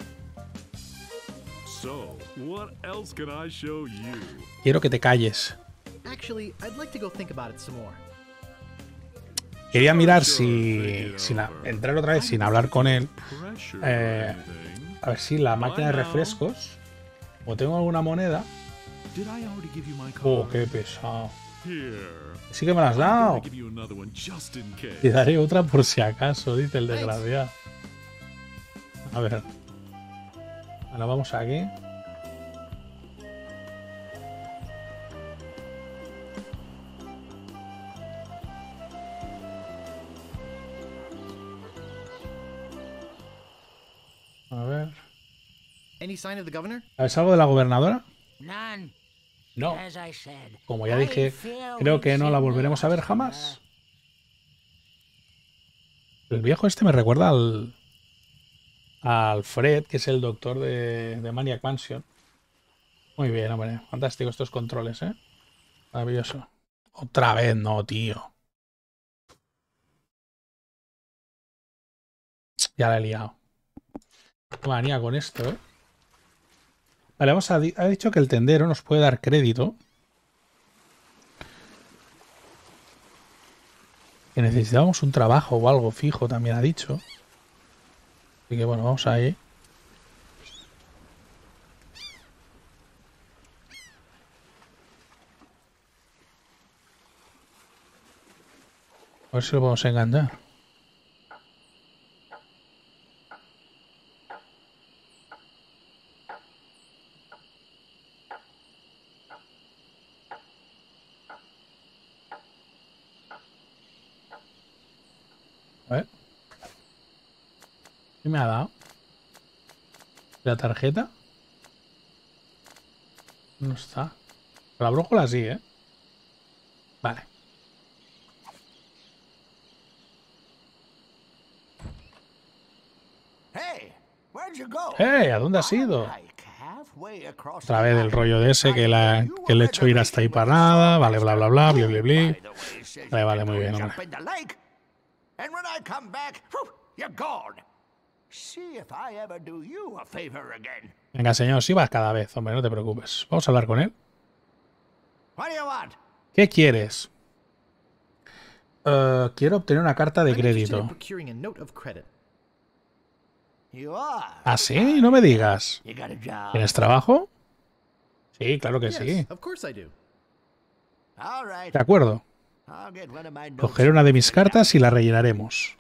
So, what else can I show you? Quiero que te calles. Actually, I'd like to go think about it some more. Quería mirar si entrar otra vez sin hablar con él. A ver si la máquina de refrescos. O tengo alguna moneda. Oh, qué pesado. Sí que me la has dado. Te daré otra por si acaso, dice el desgraciado. A ver. Ahora vamos aquí. A ver. ¿Sabes algo de la gobernadora? No. Como ya dije, creo que no la volveremos a ver jamás. El viejo este me recuerda al Fred, que es el doctor de Maniac Mansion. Muy bien, hombre. Fantástico estos controles, ¿eh? Maravilloso. Otra vez no, tío. Ya la he liado. Qué manía con esto, ¿eh? Vale, ha dicho que el tendero nos puede dar crédito. Que necesitábamos un trabajo o algo fijo, también ha dicho. Así que bueno, vamos ahí. A ver si lo podemos engañar. A ver. ¿Qué me ha dado? ¿La tarjeta? No está. Pero la brújula sí, ¿eh? Vale. ¡Hey! ¿A dónde has ido? Otra vez el rollo de ese que le he hecho ir hasta ahí para nada. Vale, bla, bla, bla, bli, bli, bli. Vale, vale, muy bien, hombre. And when I come back, you're gone. See if I ever do you a favor again. Venga, señor, si vas cada vez, hombre, no te preocupes. Vamos a hablar con él. What do you want? ¿Qué quieres? Quiero obtener una carta de crédito. ¿Ah, sí? No me digas. ¿Tienes trabajo? Sí, claro que sí. De acuerdo. Cogeré una de mis cartas y la rellenaremos.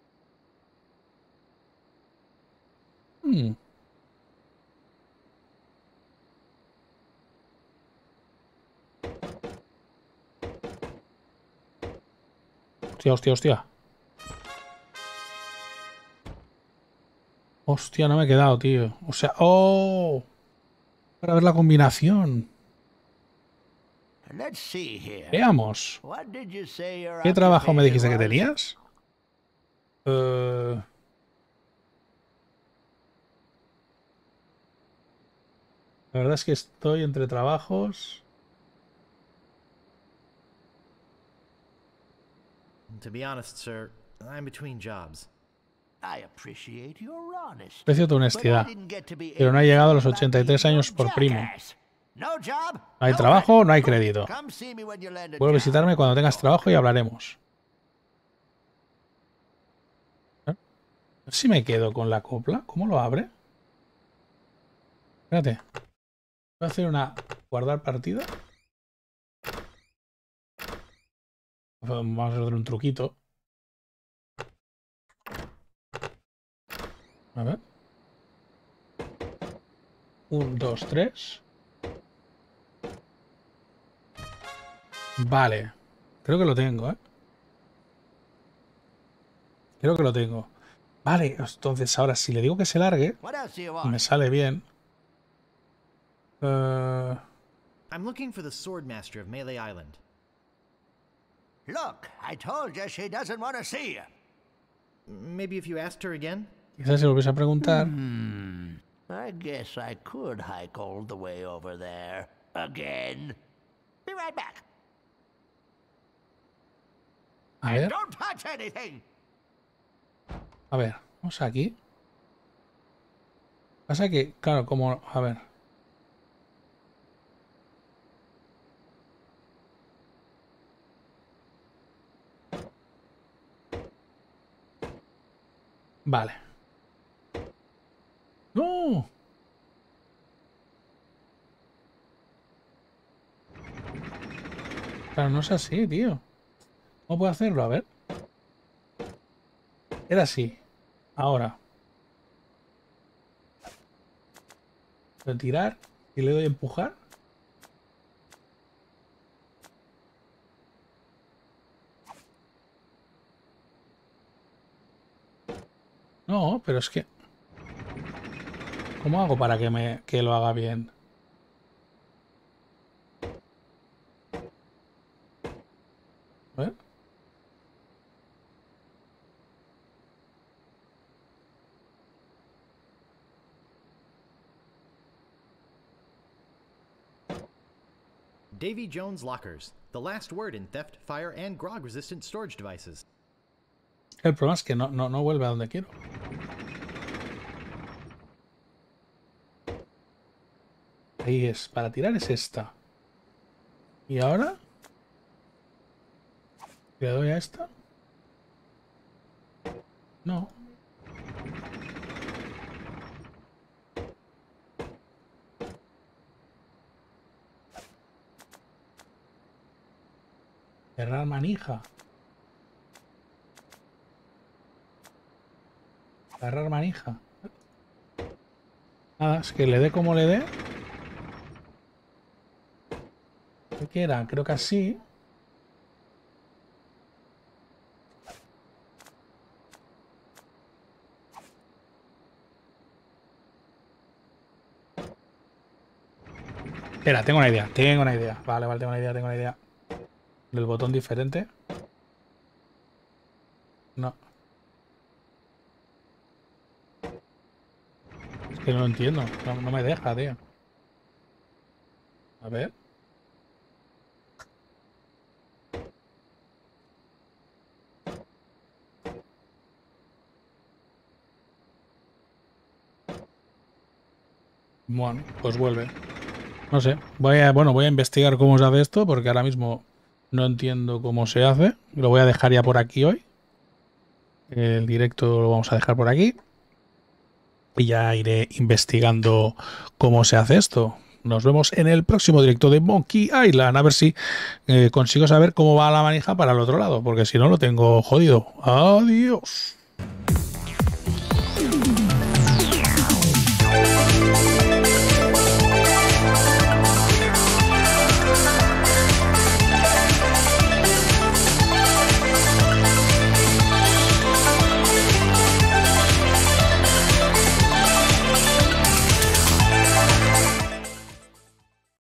Hostia, hostia, hostia. Hostia, no me he quedado, tío. O sea, ¡oh! Para ver la combinación. Veamos. ¿Qué trabajo me dijiste que tenías? La verdad es que estoy entre trabajos. To be honest, sir, I'm between jobs. Aprecio tu honestidad, pero no he llegado a los 83 años por primo. No job. No hay no trabajo, money. no hay crédito. Come see me when you land a Puedes job. visitarme cuando tengas trabajo y hablaremos. A ver si me quedo con la copla. ¿Cómo lo abre? Espérate. Voy a hacer una... Guardar partida. Vamos a hacer un truquito. A ver. 1, 2, 3. Vale. Creo que lo tengo, ¿eh? Creo que lo tengo. Vale, entonces ahora si le digo que se largue, What else do you y want? me sale bien. I'm looking for the Swordmaster of Melee Island. Look, I told you she doesn't want to see you. Maybe if you asked her again? Quizás si lo volviese a preguntar. I guess I could hike all the way over there. Again. Be right back. A ver, Don't touch anything. a ver. Vamos aquí. Pasa que, claro, como... A ver. Vale. ¡No! Claro, no es así, tío. ¿Cómo puedo hacerlo? A ver. Era así. Ahora. Voy a tirar y le doy a empujar. No, pero es que... ¿Cómo hago para que lo haga bien? A ver. Davy Jones Lockers. The last word in theft, fire, and grog-resistant storage devices. El problema es que no vuelve a donde quiero. Ahí es. Para tirar es esta. ¿Y ahora? ¿Le doy a esta? No. Cerrar manija. Cerrar manija. Nada, es que le dé como le dé. ¿Qué era? Creo que así. Espera, tengo una idea. Vale, tengo una idea. ¿Del botón diferente? No. Es que no lo entiendo. No me deja, tío. A ver. Bueno, pues vuelve. No sé. Voy a investigar cómo se hace esto, porque ahora mismo no entiendo cómo se hace. Lo voy a dejar ya por aquí hoy. El directo lo vamos a dejar por aquí. Y ya iré investigando cómo se hace esto. Nos vemos en el próximo directo de Monkey Island. A ver si consigo saber cómo va la manija para el otro lado. Porque si no lo tengo jodido. Adiós.